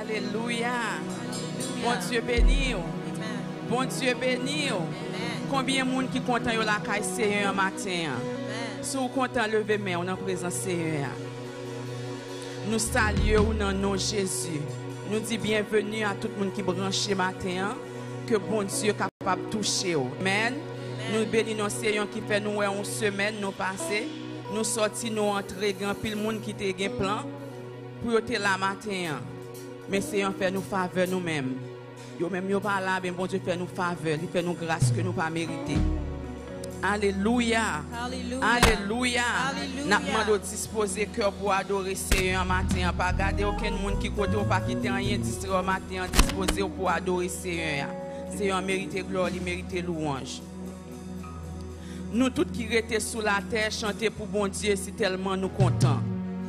Alléluia. Bon Dieu béni. Bon Dieu béni. Combien de monde qui content yo la caille Seigneur matin? Si vous content lever main on en présence Seigneur. Nous saluons dans le nom de Jésus. Nous disons bienvenue à tout le monde qui branché matin. Que bon Dieu est capable de toucher. Amen. Nous bénissons Seigneur qui fait nous une semaine nous passer. Nous sortis nous entrer grand pile monde qui te gen plan pour yo te la matin. Mais Seigneur fait nous faveur nous-mêmes. Yo même yo pas là, mais bon Dieu fait nous faveur, il fait nous grâce que nous pas mériter. Alléluia. Alléluia. N'a demandé disposer cœur pour adorer Seigneur matin, pas garder aucun monde qui côté ou pas quitter rien distrait matin, disposer pour adorer Seigneur. Seigneur mérite gloire, il mérite louange. Nous tous qui étaient sous la terre chanter pour bon Dieu, c'est tellement nous contents.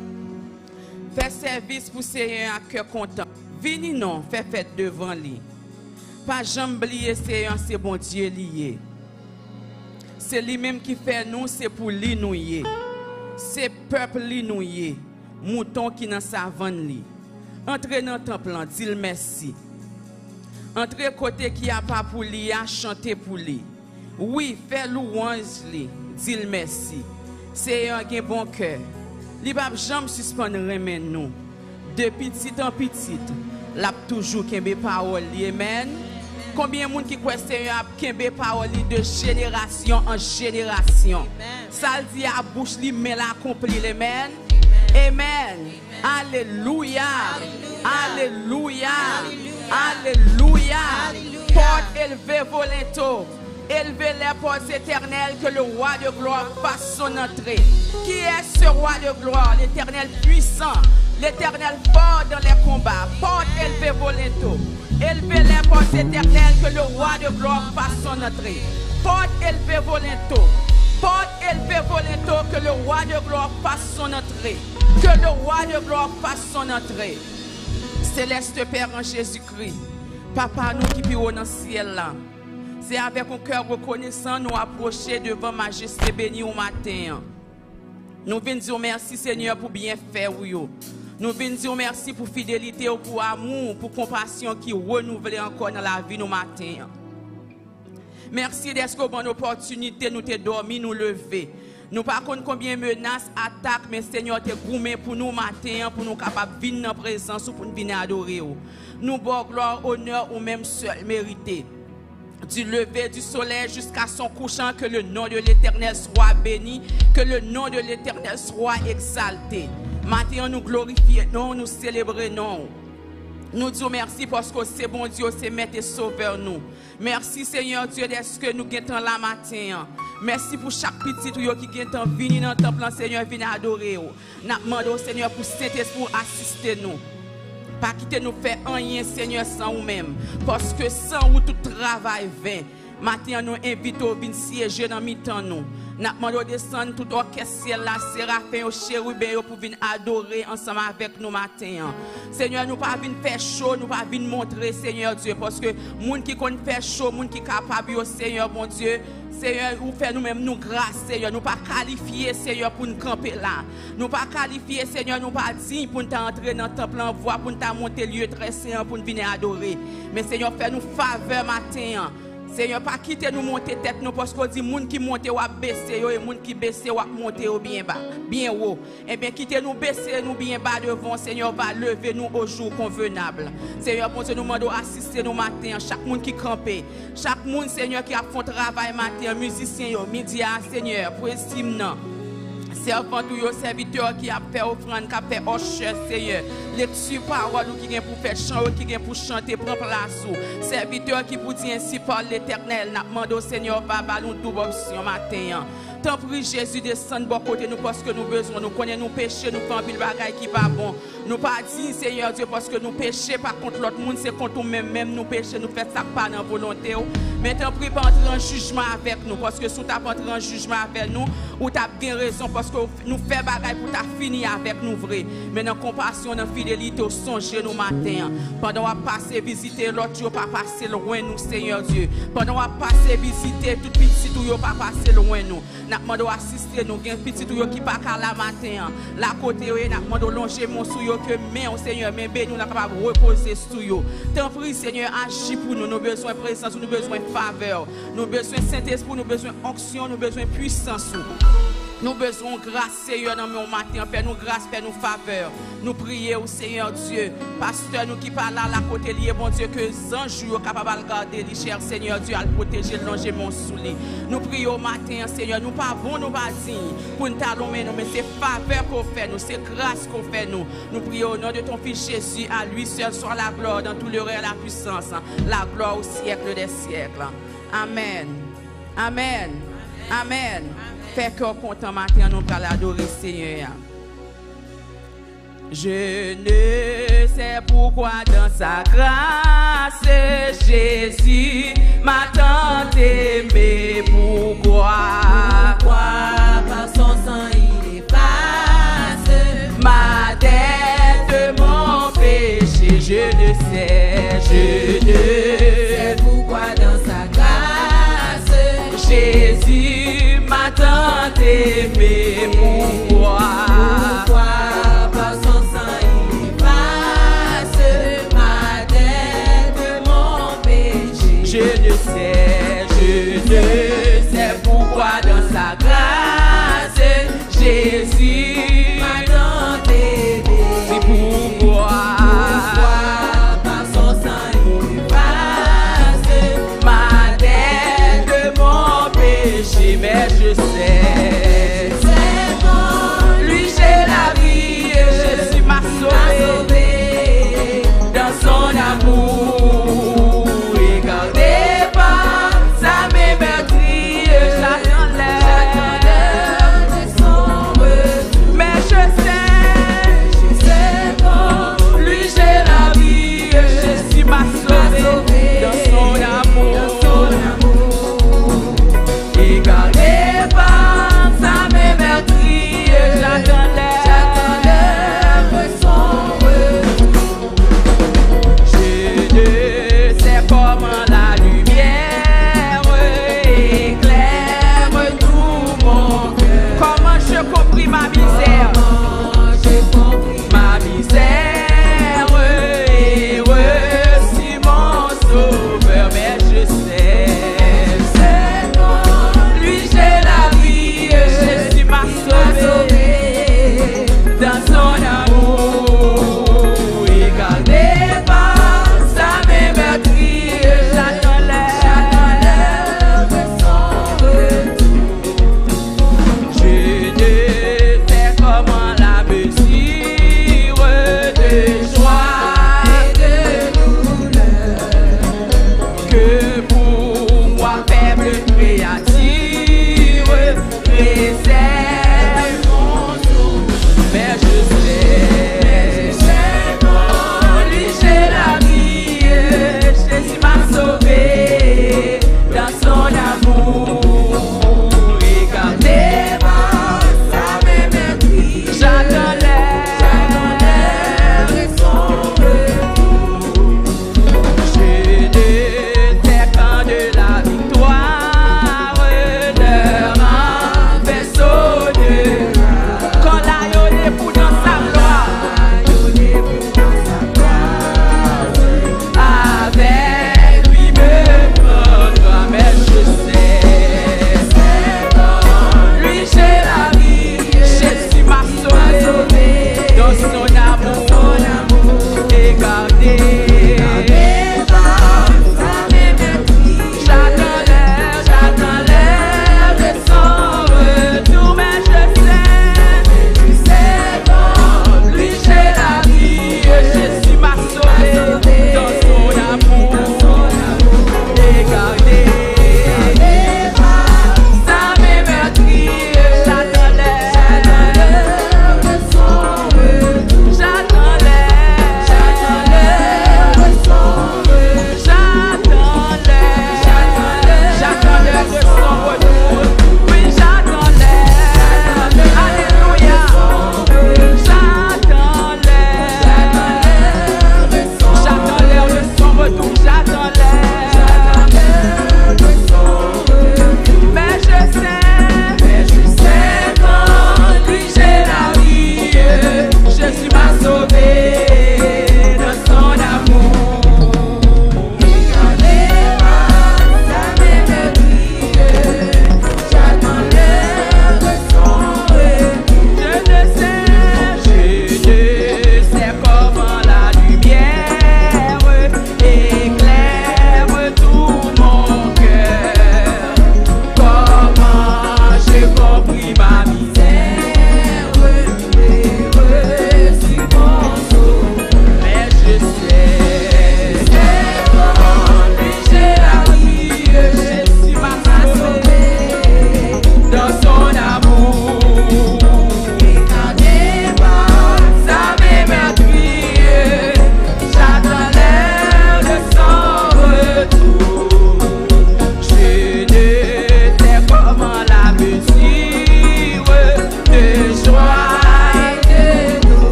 Faire service pour Seigneur à cœur content. Vini non, fait fête devant lui. Pas jamais oublier Seigneur, c'est bon Dieu lié. C'est lui-même qui fait nous, c'est pour lui nous y. C'est peuple lui nous y. Mouton qui dans savane li. Entrez dans le temple, dis merci. Entrez côté qui a pas pour lui, a chanter pour lui. Oui, fais louange li, dis merci. Seigneur a un bon cœur. Li pa jamais suspendre remen nous. De petit en petit, l'a toujours kembe parole li. Amen. Combien de monde qui croit Seigneur a kembe parole li de génération en génération. Ça dit à bouche li mais l'accompli. Amen. Amen. Alléluia. Alléluia. Alléluia. Porte élevée volontaire. Élevez les portes éternelles que le roi de gloire fasse son entrée. Qui est ce roi de gloire? L'éternel puissant, l'éternel fort dans les combats. Porte élevée volontaire. Élevez les portes éternelles que le roi de gloire fasse son entrée. Porte élevée volontaire. Porte élevée volontaire que le roi de gloire fasse son entrée. Que le roi de gloire fasse son entrée. Céleste Père en Jésus-Christ. Papa, nous qui vivons dans le ciel là. C'est avec un cœur reconnaissant nous approcher devant Majesté bénie au matin. Nous venons dire merci Seigneur pour bien faire. Nous venons dire merci pour fidélité, pour amour, pour compassion qui renouvelle encore dans la vie nous matin. Merci d'être une bonne opportunité nous te dormir, nous lever. Nous ne savons pas combien de menaces, attaques, mais Seigneur te gourmé pour nous matin, pour nous capables de venir dans la présence ou pour nous venir adorer. Nous bon gloire, honneur ou même seul mérité. Du lever du soleil jusqu'à son couchant, que le nom de l'Éternel soit béni, que le nom de l'Éternel soit exalté. Maintenant, nous glorifions, nous célébrons. Nous disons merci parce que c'est bon Dieu, c'est maître et sauveur nous. Merci Seigneur Dieu d'être que nous gagnons la matin. Merci pour chaque petit qui gagne venir dans le temple, Seigneur, venir adorer. Nous demandons Seigneur pour Saint-Esprit pour assister nous. Pas quitter nous faire rien, Seigneur, sans nous-mêmes. Parce que sans vous, tout travail vain. Maintenant, nous invitons à venir siéger dans mi-temps nous. Nous demandons de descendre tout orchestre là, Séraphin, au chérubin, pour venir adorer ensemble avec nous matin. Seigneur, nous pas venir faire chaud, nous pas venir montrer, Seigneur Dieu, parce que les gens qui connaissent faire chaud, les gens qui sont capables, Seigneur, mon Dieu, Seigneur, vous faites nous-mêmes nous grâce, Seigneur. Nous pas qualifiés, Seigneur, pour nous camper là. Nous pas qualifiés, Seigneur, nous pas dignes pour nous entrer dans le temple en voie, pour nous monter lieu très saint, pour nous venir adorer. Mais Seigneur, fais-nous faveur matin. Seigneur, pas quitter nous monter tête nous parce qu'on dit moun qui monte ou baisser et moun qui baisser ou monter ou bien bas, bien haut. Eh bien quitter nous baisser nous bien bas devant, Seigneur va lever nous au jour convenable. Seigneur, bon Dieu, nous demandons assister nous matin, chaque monde qui campé, chaque monde Seigneur qui a fait travail matin, musicien yo, média Seigneur, pour estime non. Servant ou serviteur qui a fait offrande, qui a fait hoche, Seigneur. Lecture parole qui vient pour faire chant, qui vient pour chanter, prend place. Serviteur qui pour dire ainsi par l'Éternel, n'a demandé au Seigneur, va ballon double option matin. Tant pis Jésus descend bon côté nous parce que nous besoin, nous connaissons nos péchés, nous faisons pile bagaille qui pas bon. Nous pas dit Seigneur Dieu parce que nous péchons pas contre l'autre monde, c'est contre nous-mêmes, même nous péchons, nous faisons ça pas dans volonté. Mais tant pis pas entrer en jugement avec nous parce que si tu as entré en jugement avec nous, ou tu as bien raison parce que nous faisons bagaille pour ta finir avec nous vrai. Mais dans compassion, dans fidélité, au songer nous matin. Pendant qu'on passe visiter l'autre, tu pas passer loin nous Seigneur Dieu. Pendant qu'on passe visiter tout petit tout pas passer loin nous. N'a demandé assister nous gain petit tout qui pas qu'à la matin. La côté n'a demandé longer mon sou que mais au Seigneur, mais nous sommes capables de reposer sur eux. T'en prie, Seigneur, agis pour nous. Nous avons besoin de présence, nous avons besoin de faveur, nous avons besoin de Saint-Esprit, nous avons besoin d'onction, nous avons besoin de puissance. Nous avons besoin de grâce, Seigneur, dans mon matin. Fais-nous grâce, fais-nous faveur. Nous prions au Seigneur Dieu. Pasteur, nous qui parlons à la côté lié, bon Dieu, que les anges soient capables de garder, cher Seigneur Dieu, à le protéger, longer mon souli. Nous prions au matin, Seigneur. Nous pas bon, nous pas dignes pour nous talonner, mais c'est faveur qu'on fait, nous, c'est grâce qu'on fait, nous. Nous prions au nom de ton Fils Jésus. À lui seul soit la gloire, dans tout le reste, la puissance, la gloire au siècle des siècles. Amen. Amen. Amen. Fait qu'on content matin, nous allons l'adorer, Seigneur. Je ne sais pourquoi dans sa grâce, Jésus m'a tant aimé. Pourquoi par son sang il efface ma dette, mon péché. Je ne sais pourquoi dans sa grâce, Jésus m'a tant aimé. Pourquoi par son sang il efface ma dette, mon péché. Je ne sais pourquoi dans sa grâce, Jésus m'a tant aimé. C'est pourquoi par son sang il efface ma dette, mon péché. Mais je sais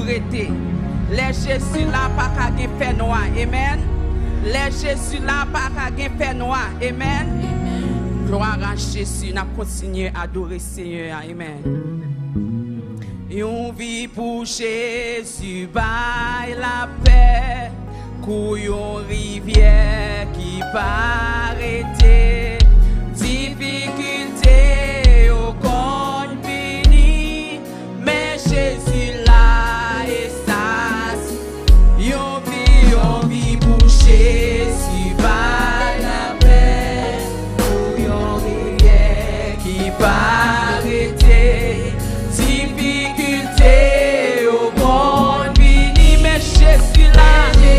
rete. Les Jésus là pas qu'à gen fait noir. Amen. Les Jésus là pas qu'à gen fait noir. Amen. Gloire à Jésus. N'a continué à adorer Seigneur. Amen. Yon vie pour Jésus, by la paix, couillon rivière qui va arrêter, difficulté au compte fini, mais Jésus là et ça, yon vie pour Jésus, by la paix, couillon rivière qui va arrêter. Au monde fini, mais Jésus là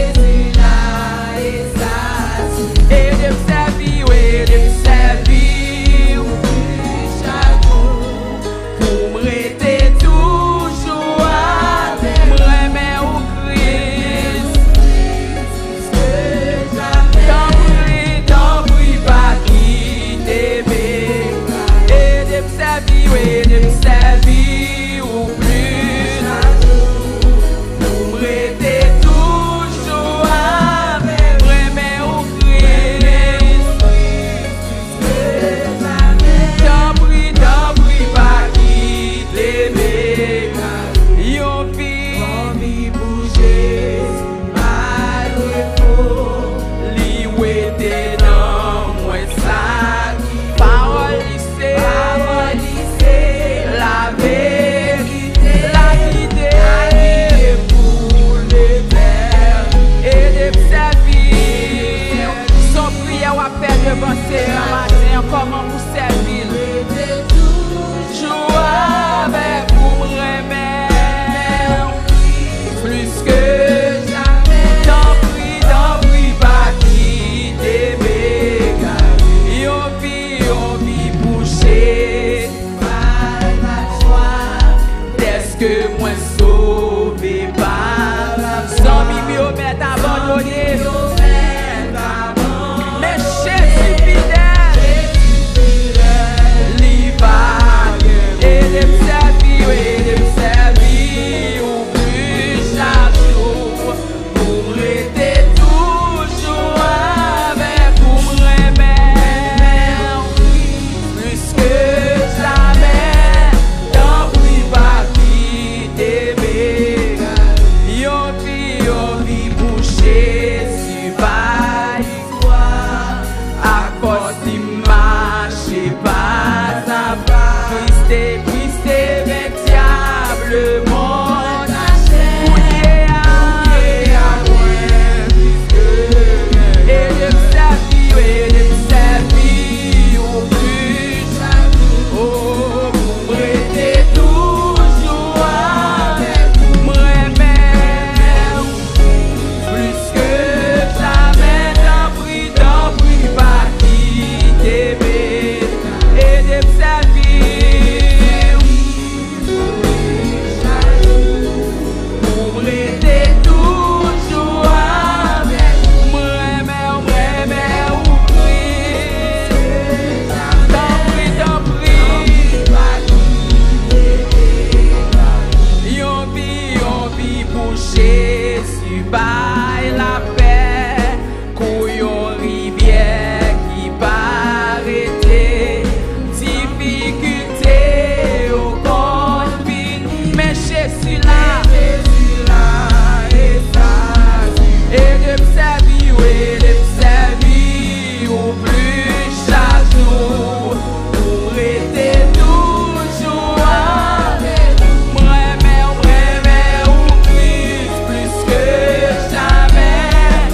et ça, et de sa vie, oui, de sa vie, chaque jour, pour me rester toujours avec moi, mais au Christ, t'en prie pas quitter, et de sa vie, oui, de sa vie. Comment vous servir? Joue avec vous, remettre plus que jamais. T'en prie pas quitter mes gars. Yon vie bouchée par la joie. Est-ce que moi sauvé par la joie? Sans bibliomètre abandonné. Plus que jamais.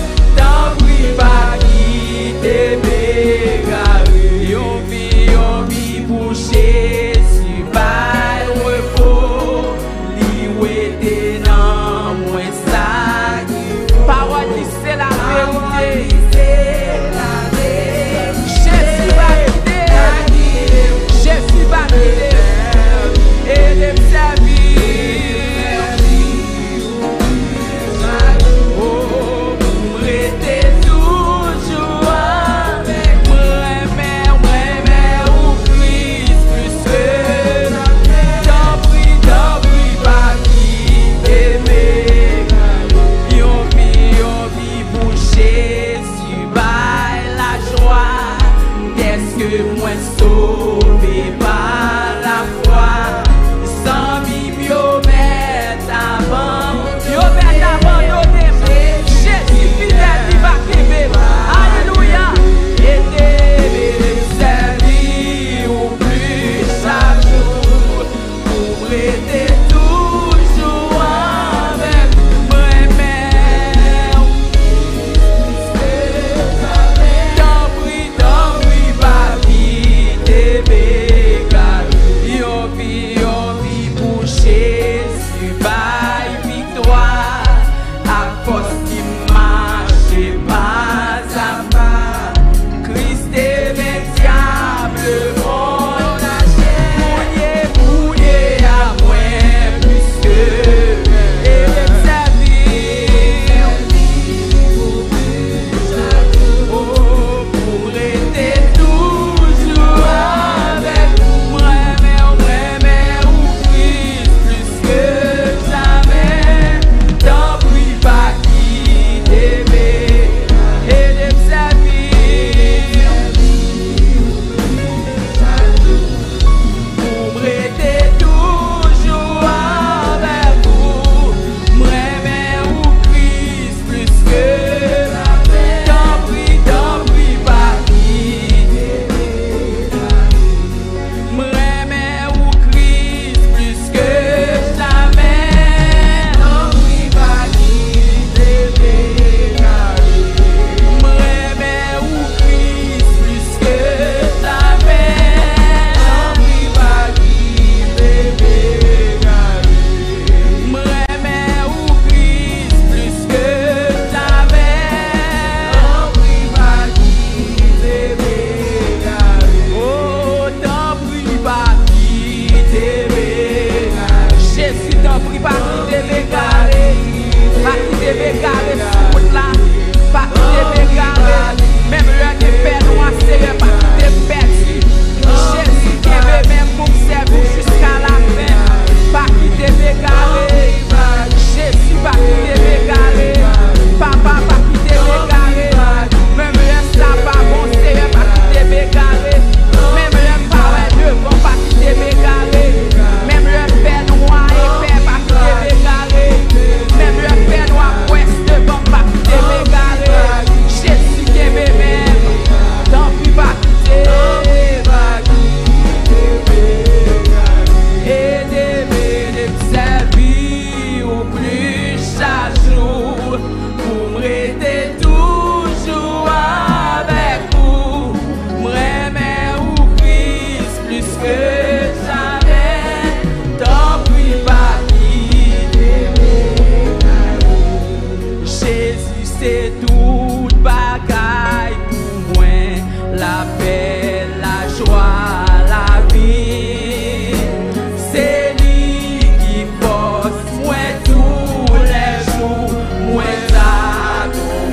c'est tout bagaille pour moi. La paix, la joie, la vie. C'est lui qui force moi tous les jours. Moi ça.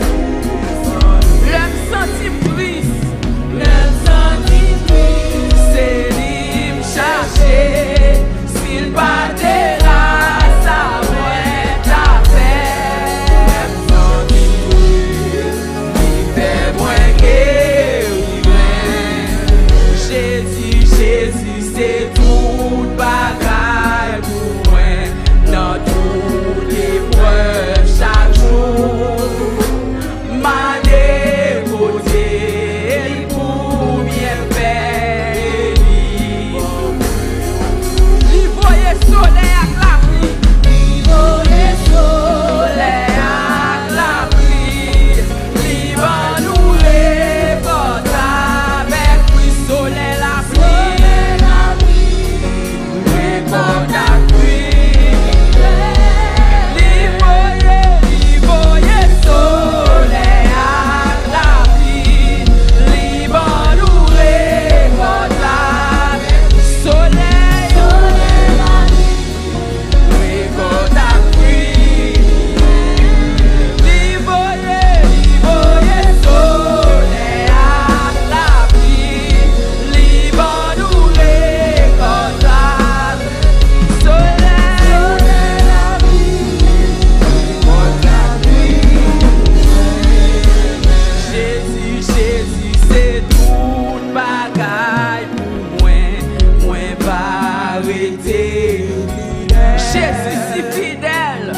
Le me senti triste. C'est lui me chercher. S'il battait là, ça va ta paix. Il fait moins guérir. Jésus, Jésus, c'est tout bagaille pour moi. Dans toutes les épreuves chaque jour. Ma dévoté, il pour bien faire. Il voyait soleil avec la pluie. Il voyait soleil avec la pluie. Il va nous récolter avec lui. Soleil la pluie. Récolte la pluie. Il voyait soleil avec la pluie. Il va nous récolter avec lui. Soleil. Récolte la pluie. Il voyait soleil avec la pluie. Il va nous récolter avec soleil. Jésus, Jésus, c'est tout bagaille pour moi. Moi pas arrêter. Jésus si fidèle.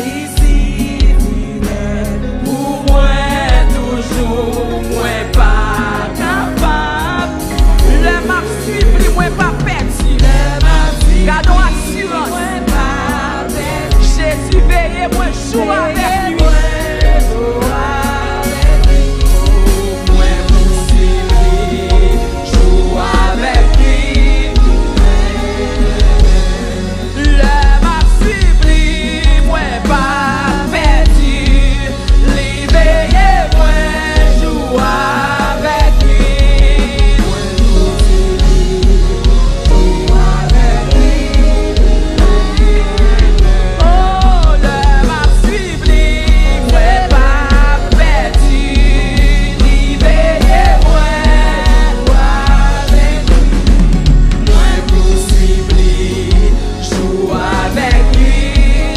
Pour moi toujours. Moi pas capable. Le m'a suivi, moi pas perdu. Gardons assurance. Jésus veille, moi joue avec lui. Moi poursuivre, joue avec lui. Le m'a suivi, moi pas perdu. Lui veille, moi joue avec lui. Oh, le m'a suivi, moi pas perdu. Lui veille, moi avec lui. Moi poursuivre, joue avec lui.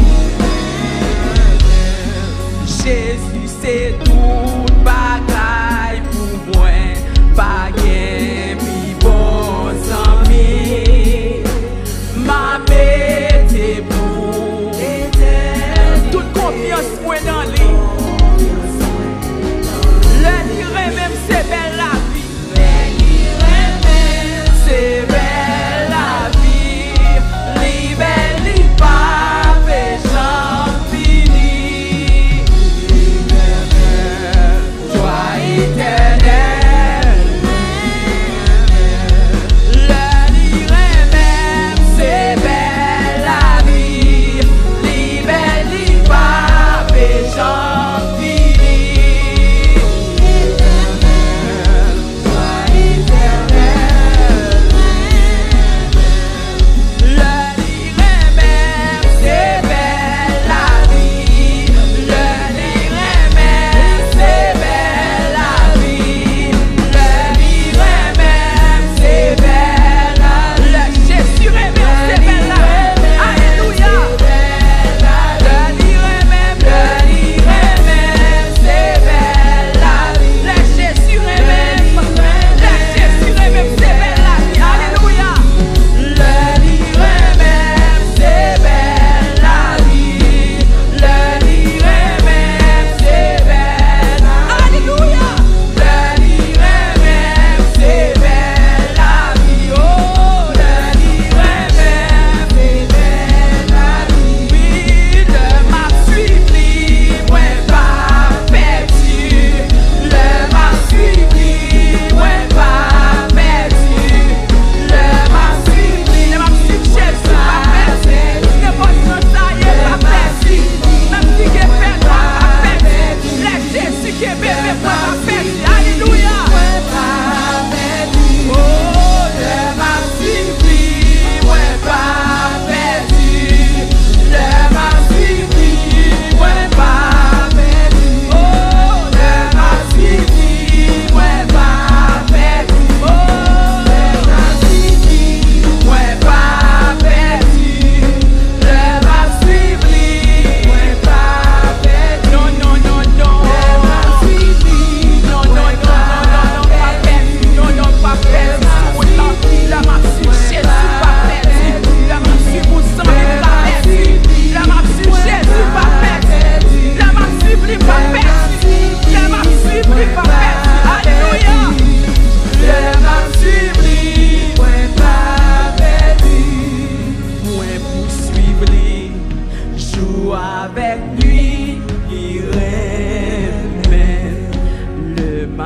Jésus, c'est tout bagaille pour moi. Pas gain, puis bons amis. Ma bête pour toute confiance moi dans lui. Le lire même c'est belle la vie. C'est belle la vie. Li belle, li pas fait j'en finis.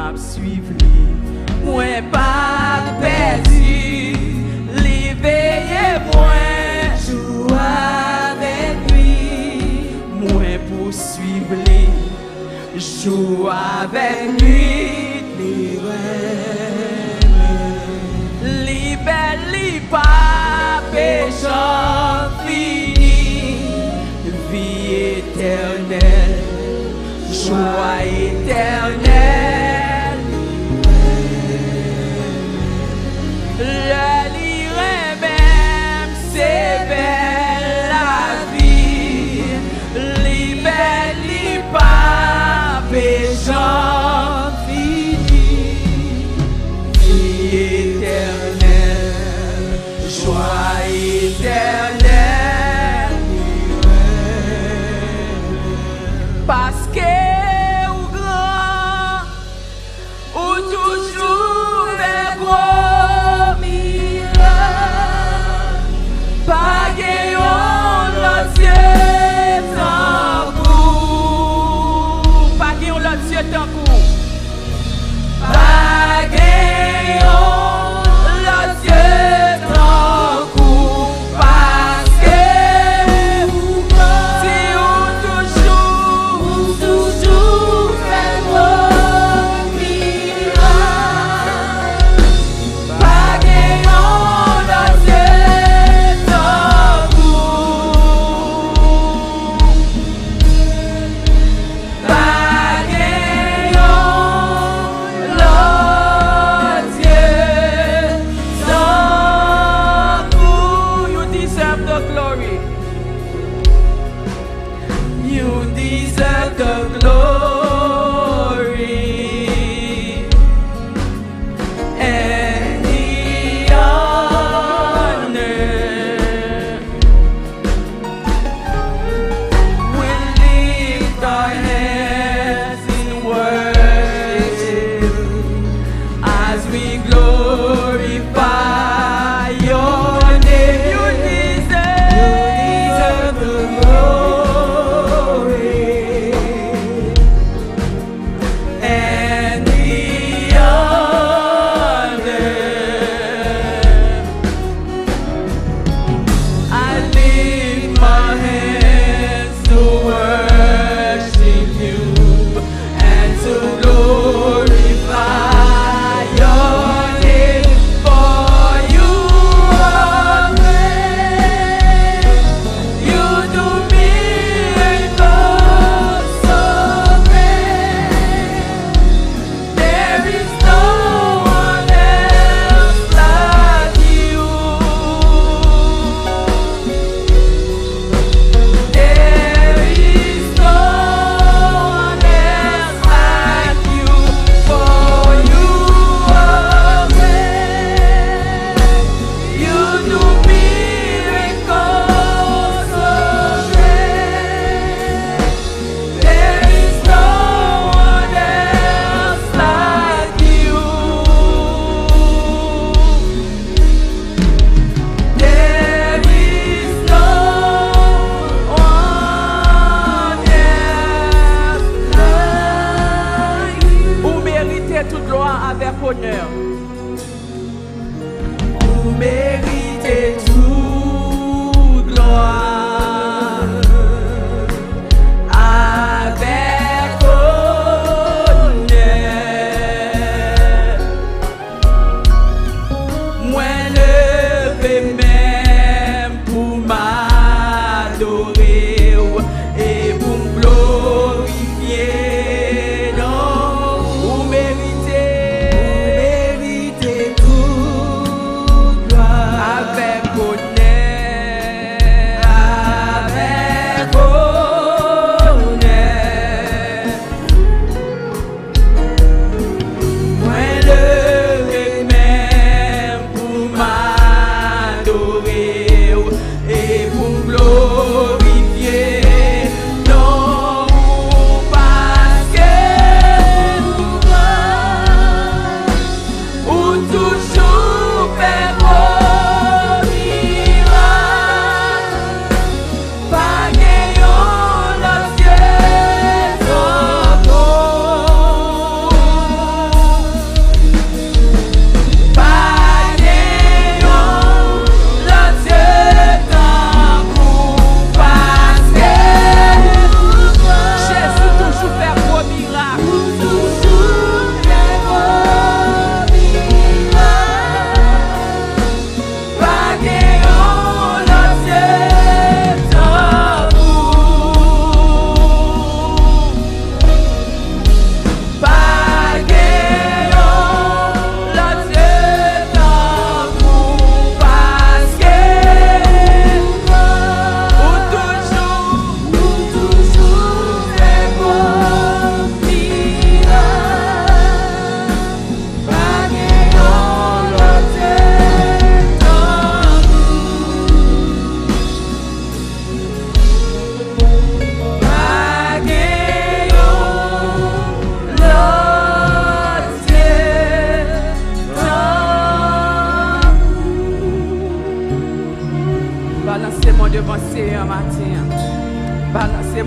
m'a suivi, moi pas perdu, l'éveillé moi, joue avec lui, moi poursuivre lui, joue avec lui, libelle pas pécheur fini, vie éternelle, joie éternelle. Le lire même, c'est belle la vie. Libelle pas pécheur fini. Vie éternelle, joie éternelle. Parce que ou grand, ou toujours un gros miracle. Pas gagnant l'autre Dieu tant coup. Pas gagnant l'autre Dieu tant coup. Pas gagnant l'autre Dieu tant coup. Parce que ou grand, si ou toujours un gros miracle. Pas gagnant l'autre Dieu tant coup. Pas gagnant l'autre Dieu tant coup. You deserve the glory. You deserve the glory and the honor. We lift our hands in worship as we glorify your name. You deserve the glory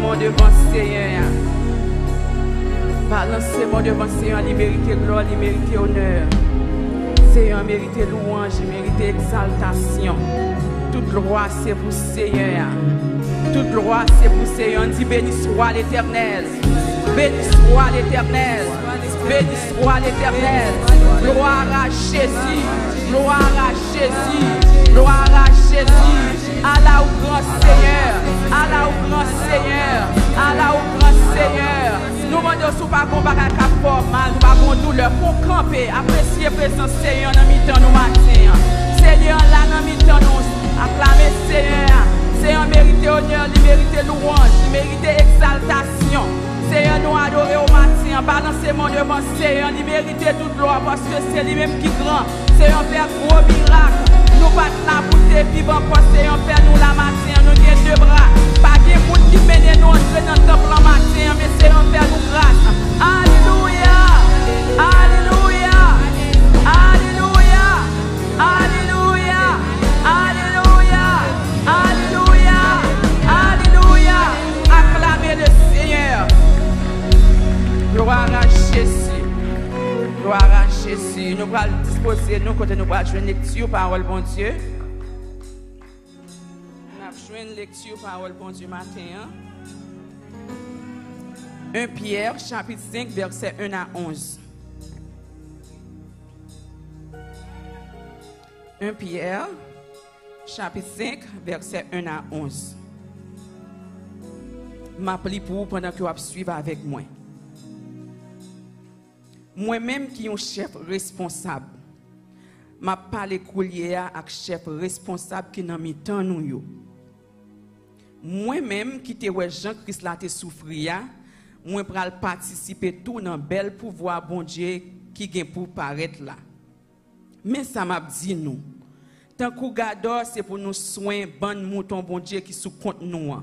Balancez-moi devant le Seigneur. Balancez-moi devant le Seigneur. Il mérite gloire, il mérite honneur. Seigneur mérite louange, il mérite exaltation. Toute gloire c'est pour le Seigneur. Toute gloire c'est pour le Seigneur. On dit béni soit l'Éternel. Béni soit l'Éternel. Béni soit l'Éternel. Gloire à Jésus. Gloire à Jésus. Gloire à Jésus. Allah au grand Seigneur. Allah au grand Seigneur. Allah au grand Seigneur. Nous demandons sous pas combat à cap mal, nous pas douleur pour camper, apprécier présence Seigneur dans mi-temps nous matin. Seigneur là dans mi-temps nous acclamer Seigneur. Seigneur mérite honneur, il mérite louange, il mérite exaltation. Seigneur nous adorer au matin, balancez-moi devant Seigneur, il mérite toute gloire parce que c'est lui-même qui grand. Seigneur fait gros miracle. Nous pas là pour te vivre encore Seigneur, fait nous la matin, nous avons deux bras. Pas de monde qui mène nous entrer dans le temple en matin, mais Seigneur fait nous grâce. Alléluia! Alléluia! Alléluia! Alléluia! Alléluia! Alléluia! Alléluia! Acclamez le Seigneur. Gloire à Jésus. Gloire à Jésus. Nous allons disposer, nous, quand nous allons jouer une lecture, parole, bon Dieu. Nous allons jouer une lecture, parole, bon Dieu, matin. 1 Pierre, chapitre 5, verset 1 à 11. 1 Pierre, chapitre 5, verset 1 à 11. Je m'appelle pour vous pendant que vous suivez avec moi. Moi-même qui suis un chef responsable, je parle coulier avec chef responsable qui n'a mis temps nous. Moi-même qui te ouais Jean-Christ là te souffrir, moi pral participer tout dans bel pouvoir bon Dieu qui vient pour paraître là. Mais ça m'a dit nous. Tant qu'on garde c'est pour nous soin bon mouton bon Dieu qui sous compte nous.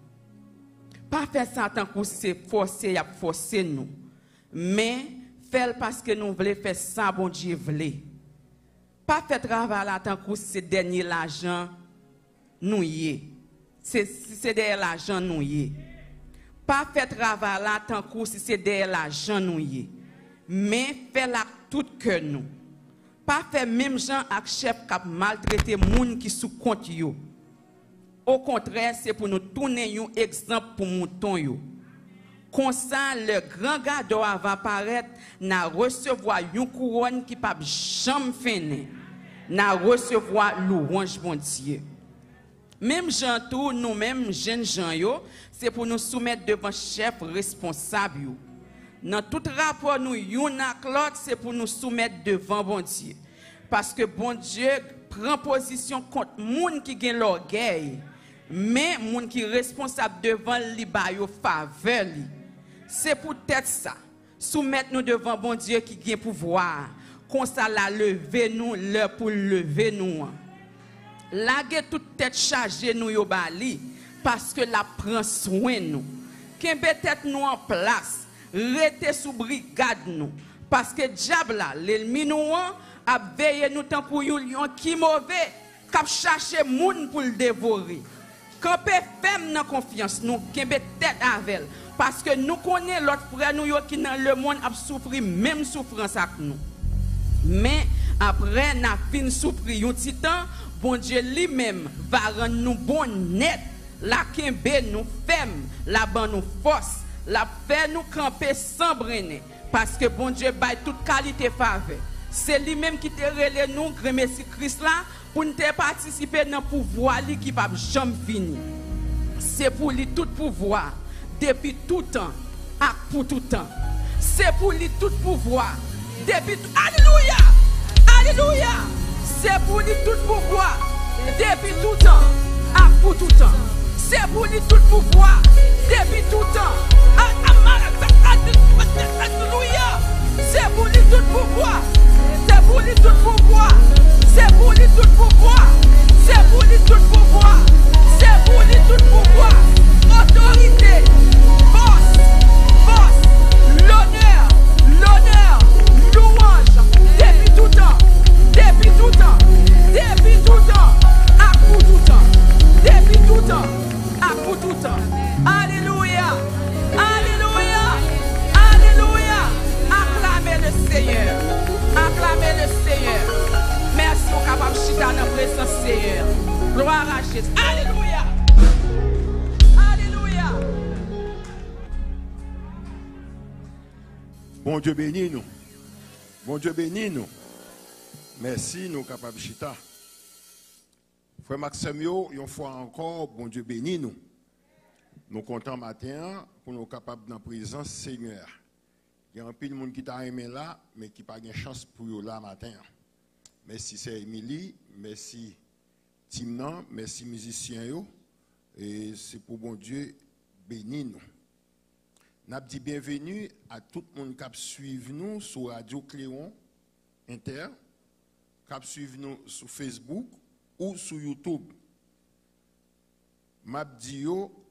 Pas faire ça tant qu'on c'est forcer à forcer nous. Mais faire parce que nous voulons faire ça bon Dieu voulait. Pas faire travail là tant qu'on c'est dernier l'argent nous y. C'est derrière l'argent nous y. Pas faire travail là tant que si c'est derrière l'argent nous y. Mais faire là tout que nous. Pas faire même gens avec chef qui maltraité moun qui sous compte yo. Au contraire, c'est pour nous tourner un exemple pour mouton yo. Comme ça, le grand gardeur va apparaître, n'a recevoir une couronne qui pas jamais finir. N'a recevoir louange bon Dieu. Même gens tout, nous-mêmes jeunes gens yo, c'est pour nous soumettre devant chef responsable yo. Dans tout rapport nous yon ak l'autre, c'est pour nous soumettre devant bon Dieu. Parce que bon Dieu prend position contre moun qui gen l'orgueil, mais moun qui responsable devant li ba yo faveur li. C'est peut-être ça. Soumettre nous devant bon Dieu qui gen pouvoir. Comme ça la lever nous, l'heure pour lever nous. Lage toute tête chargée nous yo bali parce que la prend soin nous. Kembe tête nous en place, rete sous brigade nous parce que diable là, l'ennemi nous a veillé nous tant pour yon lion qui mauvais, cap chercher moun pour le dévorer. Campé ferme dans confiance nous, kembe tête avec parce que nous connaissons l'autre frère nous yo qui dans le monde a souffert même souffrance avec nous. Mais après n'a fin souffrir un petit temps, bon Dieu lui-même va rendre nous bon net, la kembe nous ferme, la ban nous force, la fait nous camper sans brener parce que bon Dieu baille toute qualité faveur. C'est lui-même qui te relève nous remercie Christ là pour nous participer dans pouvoir lui qui va jamais finir. C'est pour lui tout pouvoir depuis tout temps et pour tout temps. C'est pour lui tout pouvoir depuis tout... Alléluia! Alléluia! C'est pour lui tout pouvoir depuis tout temps et pour tout temps. C'est pour lui tout pouvoir depuis tout temps. Alléluia! C'est pour lui tout pouvoir. C'est pour lui tout pouvoir. C'est pour lui tout pouvoir. C'est pour lui tout pouvoir. C'est pour lui tout pouvoir. Autorité, force, l'honneur, louange, depuis tout temps, depuis tout temps, depuis tout temps, à pour tout temps, depuis tout temps, à pour tout temps. Alléluia. Jésus. Alléluia. Alléluia. Bon Dieu bénis nous. Bon Dieu bénis nous. Merci, nous capables chita. Frère Maxime, une fois encore, bon Dieu bénis nous. Nous comptons matin pour nous capables dans la présence Seigneur. Il y a un peu de monde qui t'a aimé là, mais qui n'a pas de chance pour eux là matin. Merci, c'est Émilie. Merci, Timnan. Merci, musiciens. Et c'est pour bon Dieu bénis nous. Nous avons dit bienvenue à tout le monde qui suit nous sur Radio Cléon Inter, qui suit nous sur Facebook ou sur YouTube. Nous avons dit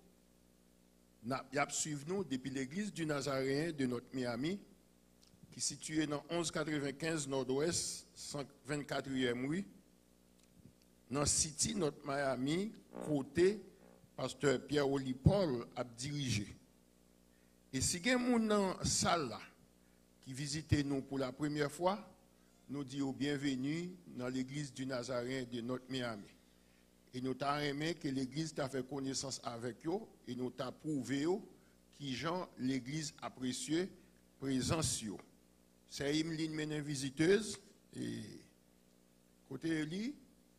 suivre nous depuis l'église du Nazaréen de notre Miami, qui est située dans 1195 Nord-Ouest, 124e rue, dans City, notre Miami, côté pasteur Pierre-Oli Paul a dirigé. Et si il y a des gens dans la salle qui visitent nous pour la première fois, nous disons bienvenue dans l'église du Nazaréen de notre Miami. Et nous avons aimé que l'église a fait connaissance avec eux et nous avons prouvé qui Jean l'église appréciée présence. C'est Emeline Menin visiteuse et côté Eli.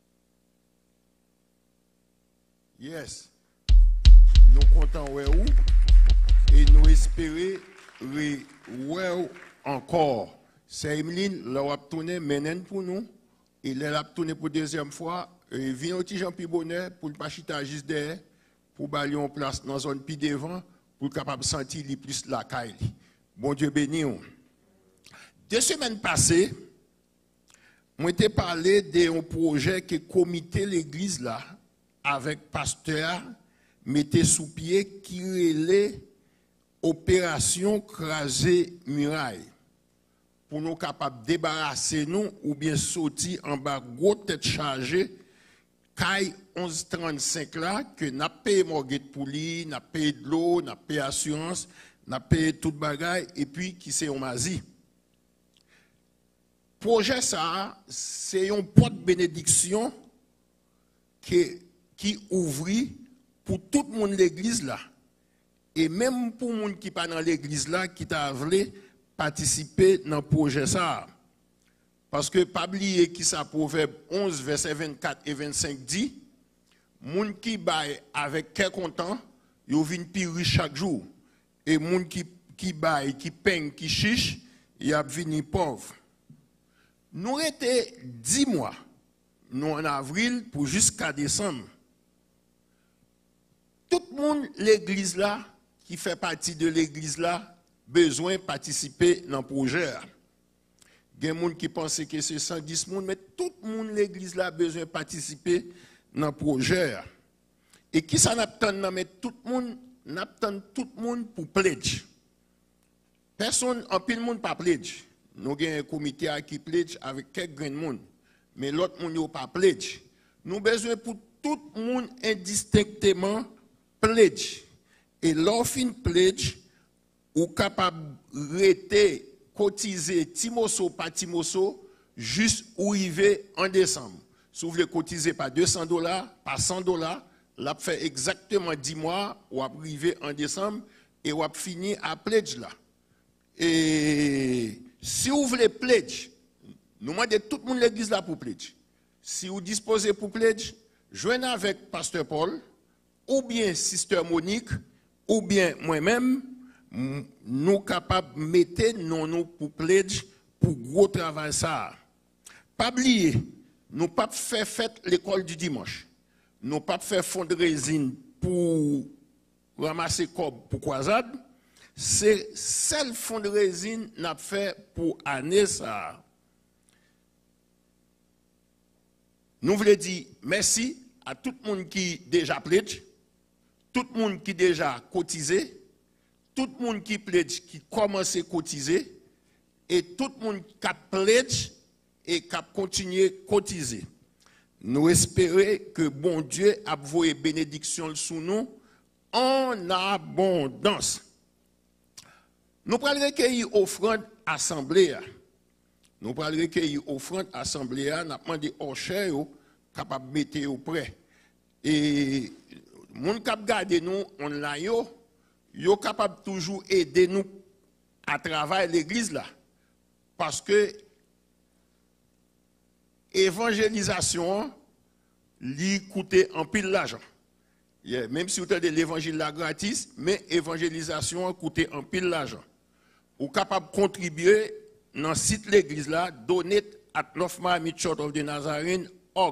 Yes. Nous comptons où et nous espérons où encore. C'est Emeline, là a tourné Menin pour nous et elle a tourné pour deuxième fois. Et vient au petit Jean Pibonnet pour le pachita juste derrière, pour balayer en place dans la zone plus devant, pour être capable de sentir les plus la caille. Bon Dieu béni. 2 semaines passées, moi j'ai parlé d'un projet que le comité de l'église là, avec pasteur, mettait sous pied qui relait opération craser muraille. Pour nous capables de débarrasser nous ou bien sortir en bas gros tête chargée. Caille 1135 là, que n'a payé mortgage pour lui, n'a payé de l'eau, n'a payé assurance, n'a payé tout bagaille, et puis qui c'est en Asie. Projet ça, c'est une porte bénédiction qui ouvrit pour tout le monde l'église là. Et même pour le monde qui pas dans l'église là, qui t'a voulu participer dans le projet ça. Parce que, pas oublier qui ça, Proverbe 11, verset 24 et 25 dit, moun qui baille avec quel content, ils viennent plus riche chaque jour. Et moun qui baille, qui peigne, qui chiche, ils viennent pauvres. Nous étions 10 mois, nous en avril, pour jusqu'à décembre. Tout le monde, l'église là, qui fait partie de l'église là, besoin de participer dans le projet. Il y a des gens qui pensent que c'est 110 personnes, mais tout le monde l'église là a besoin de participer dans le projet. Et qui ça n'attend, mais tout le monde pour pledge. Personne, en pile monde pas pledge. Nous avons un comité qui pledge avec quelques grains de monde, mais l'autre monde n'a pas pledge. Nous avons besoin pour tout le monde indistinctement pledge. Et l'offre pledge, ou capable de rester cotiser Timoso par Timoso, juste où arriver en décembre. Si vous voulez cotiser par $200, par $100, là, fait exactement 10 mois, ou arriver en décembre, et ou finir à pledge là. Et si vous voulez pledge, nous demandons tout le monde l'église là pour pledge. Si vous disposez pour pledge, joignez avec Pasteur Paul, ou bien Sister Monique, ou bien moi-même, nous capables de mettre nous pour pledge pour gros travail ça. Pas oublier, nous pas faire fête l'école du dimanche. Nous pas faire fundraising pour ramasser cob pour croisade. C'est seul fundraising n'a fait pour année ça. Nous voulons dire merci à tout le monde qui déjà pledge, tout le monde qui déjà cotisé, tout le monde qui pledge, qui commence à cotiser, et tout le monde qui pledge et qui continue à cotiser. Nous espérons que bon Dieu a voué bénédiction sur nous en abondance. Nous allons recueillir offrande assemblée. Nous allons recueillir offrande assemblée. Nous allons demander aux chers capables de mettre au prêt. Et moun kap gade nous online yo capable toujours aider nous à travailler l'église là. Parce que évangélisation lui coûtait en pile l'argent. Même si vous avez l'évangile là gratis, mais évangélisation coûtait en pile l'argent. Vous êtes capable de contribuer dans le site de l'église là, donate at North Miami Church of the Nazarene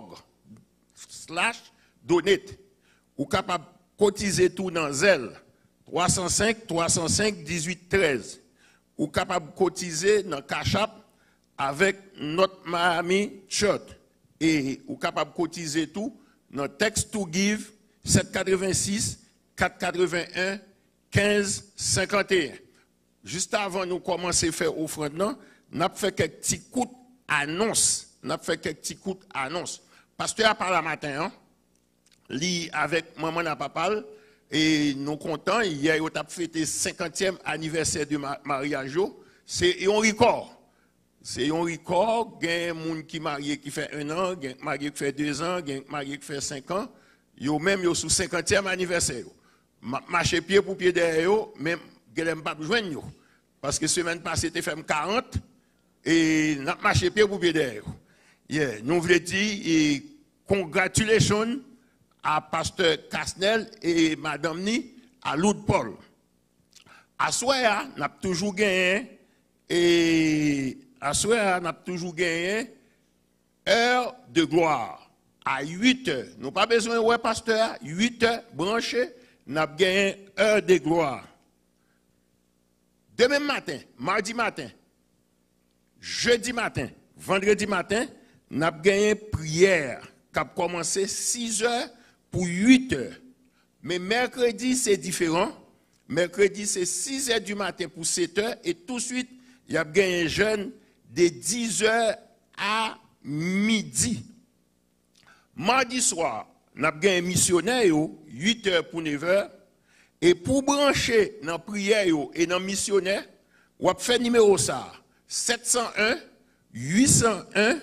org/donate. Vous êtes capable de cotiser tout dans Zelle 305 18 13. Vous êtes capable de cotiser dans Cash App avec North Miami Church. Et vous êtes capable de cotiser tout dans Text to Give 786 481 15 51. Juste avant nous commencer à faire offrande, nous avons fait quelques petits coups d'annonce. Pasteur a parlé matin, avec maman et papa, et nous contents, hier, nous avons fêté le 50e anniversaire du mariage. C'est un record. C'est un record. Il y a des gens qui sont mariés qui fait 1 an, il y a des gens mariés qui fait 2 ans, il y a des gens mariés qui fait 5 ans. Yo même yo sous 50e anniversaire. Marcher pied pour pied derrière yo, même gelem pas joindre yo. Parce que semaine passée c'était fait 40 et n'a marché pied pour pied derrière. Yeah, nous voulons dire congratulations à pasteur Casnel et madame Ni à Lourdes Paul. À soir, n'a toujours gagné heure de gloire. À 8 heures, nous n'avons pas besoin de pasteur, 8 heures branché, nous avons gagné heure de gloire. Demain matin, mardi matin, jeudi matin, vendredi matin, nous avons gagné prière qui a commencé 6 heures pour 8 heures. Mais mercredi, c'est différent. Mercredi, c'est 6 heures du matin pour 7 heures et tout de suite, il y a gagné un jeûne de 10 heures à midi. Mardi soir, nous avons un missionnaire, 8 heures pour 9 heures. Et pour brancher dans la prière et dans le missionnaire, on va faire numéro ça. 701 801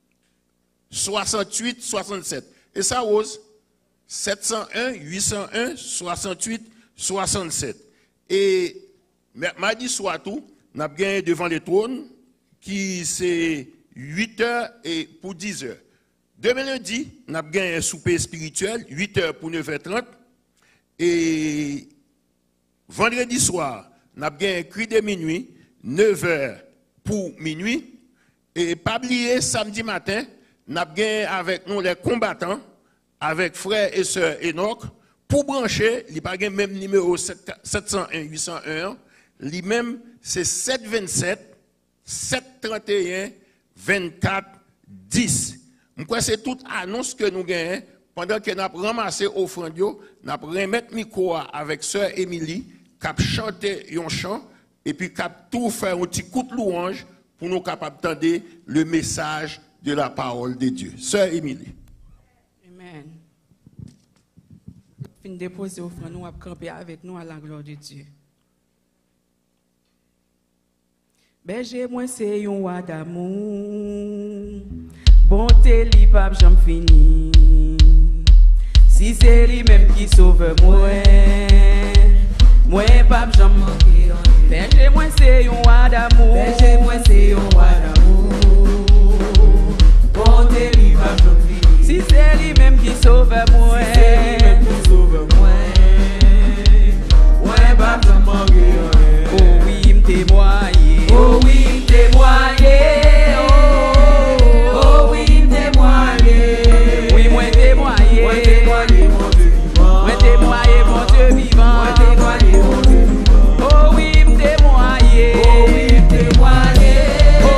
68 67. Et ça, Rose, 701 801 68 67. Et mardi soir, tout, nous avons gagné devant les trônes, qui c'est 8 heures et pour 10 heures. Demain lundi, nous avons gagné un souper spirituel, 8 heures pour 9h30. Et vendredi soir, nous avons gagné un cri de minuit, 9 heures pour minuit. Et pas oublier, samedi matin, nous avons gagné avec nous les combattants, avec frères et sœurs Enoch, pour brancher, il n'y a pas le même numéro 701 801, lui-même c'est 727 731 24 10. C'est toute annonce que nous gagnons pendant que nous avons ramassé offrande, nous avons remis le micro avec sœur Émilie, qui a chanté un chant, et puis qui a tout fait un petit coup de louange pour nous capables d'entendre le message de la parole de Dieu. Sœur Émilie. Amen. Fin déposer offrande, nous avons campé avec nous à la gloire de Dieu. Berger, moi, c'est un roi d'amour. Bonté li pape j'en fini. Si c'est lui même qui sauve moi, moi pape j'en manque. Berger moi c'est un roi d'amour. Berger moi c'est un roi d'amour. Bonté li pape j'en fini. Si c'est lui même qui sauve moi, si c'est lui même qui sauve moi, moi pape j'en manque. Oh oui m'témoigner. Oh oui m'témoigner. Oh oui, me témoigner. Oh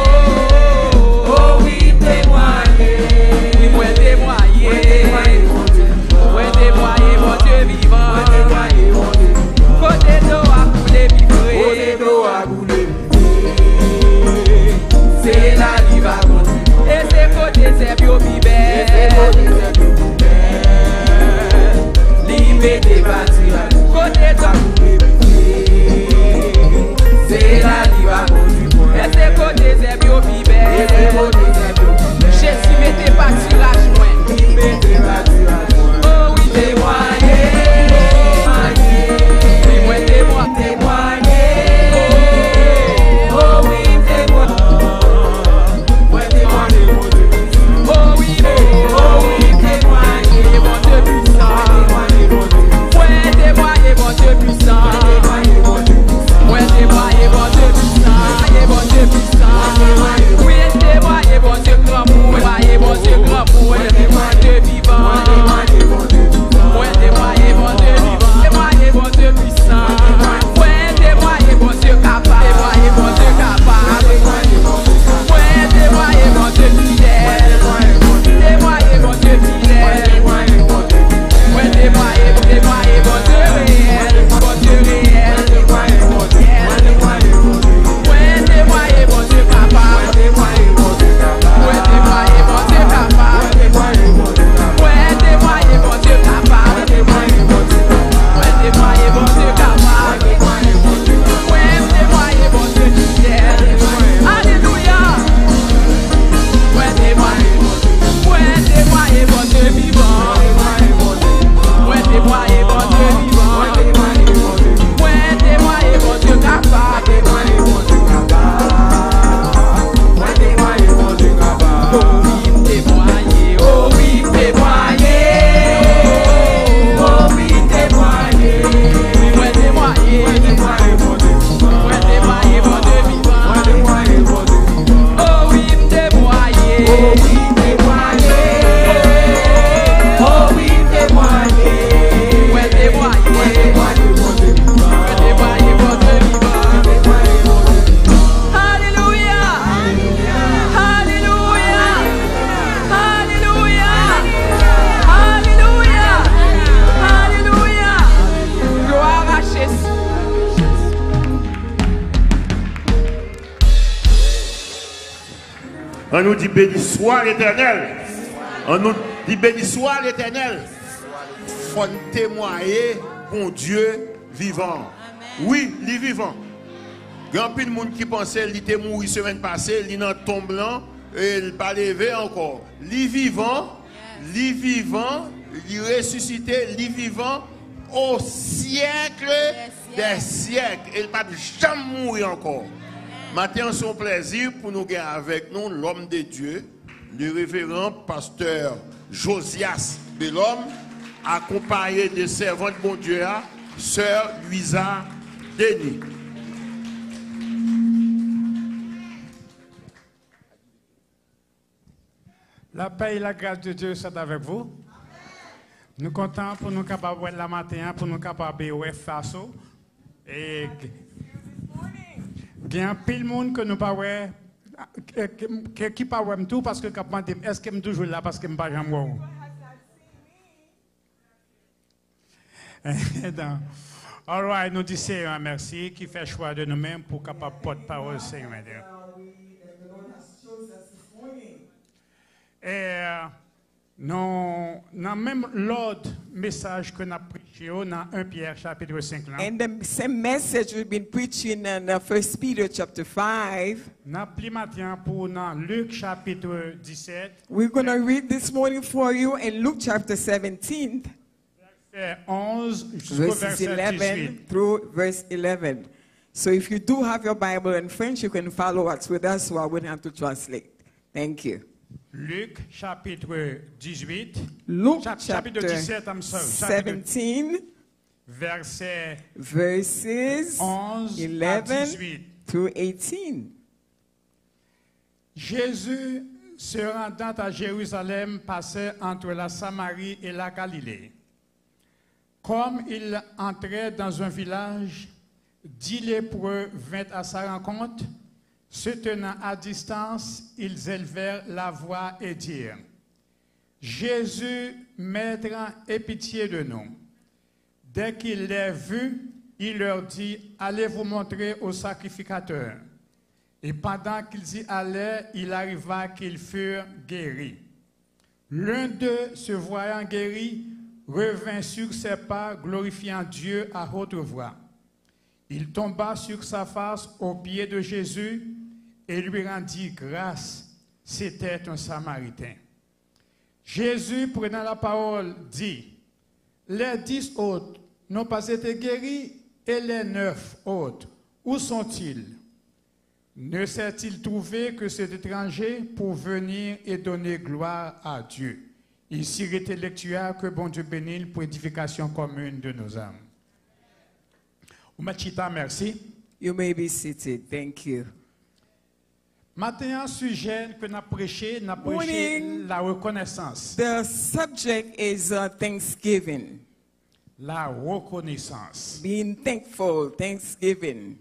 On nous dit béni soit l'Éternel. On nous dit béni soit l'Éternel. Faut témoigner bon Dieu vivant. Oui, il est vivant. Il y a plein de monde qui pensait qu'il était mort la semaine passée, il est dans tombe blanc et il n'est pas levé encore. Il est vivant, il est vivant, il est ressuscité, il est vivant au siècle des siècles. Il ne va jamais mourir encore. Maintenant, c'est un plaisir pour nous gagner avec nous l'homme de Dieu, le révérend pasteur Josias Bellhomme, accompagné de servante de bon Dieu, sœur Luisa Denis. La paix et la grâce de Dieu sont avec vous. Nous sommes contents pour nous capables de la matin, pour nous capables de face. Et il y a un peu de monde que nous pas qui pas tout parce que est-ce que je suis toujours là parce que je ne suis pas jamais. All right, nous disons Seigneur merci qui fait choix de nous-mêmes pour capable porter parole Seigneur. Et dans même l'autre message que nous avons prêché dans 1 Pierre chapitre 5. And the same message we've been preaching in 1 Peter chapter 5. Pour Luc chapitre 17. We're going to read this morning for you in Luke chapter 17. Verses 11 through verse 11. So if you do have your Bible in French, you can follow us with us so I wouldn't have to translate. Thank you. Luc chapitre 18. Luke chapitre 17, 17. Verses 11 through 18. Jésus, se rendant à Jérusalem, passait entre la Samarie et la Galilée. Comme il entrait dans un village, 10 lépreux vinrent à sa rencontre. Se tenant à distance, ils élevèrent la voix et dirent: Jésus, Maître, aie pitié de nous. Dès qu'il les vit, il leur dit: Allez vous montrer au sacrificateur. Et pendant qu'ils y allaient, il arriva qu'ils furent guéris. L'un d'eux, se voyant guéri, revint sur ses pas, glorifiant Dieu à haute voix. Il tomba sur sa face aux pieds de Jésus et lui rendit grâce. C'était un Samaritain. Jésus, prenant la parole, dit: Les 10 autres n'ont pas été guéris, et les 9 autres, où sont-ils? Ne s'est-il trouvé que cet étranger pour venir et donner gloire à Dieu? Ici était lecture que bon Dieu bénisse pour édification commune de nos âmes. Machita, merci. You may be seated. Thank you. Maintenant, sujet que nous prêché la reconnaissance. The subject is Thanksgiving. La reconnaissance. Being thankful, Thanksgiving.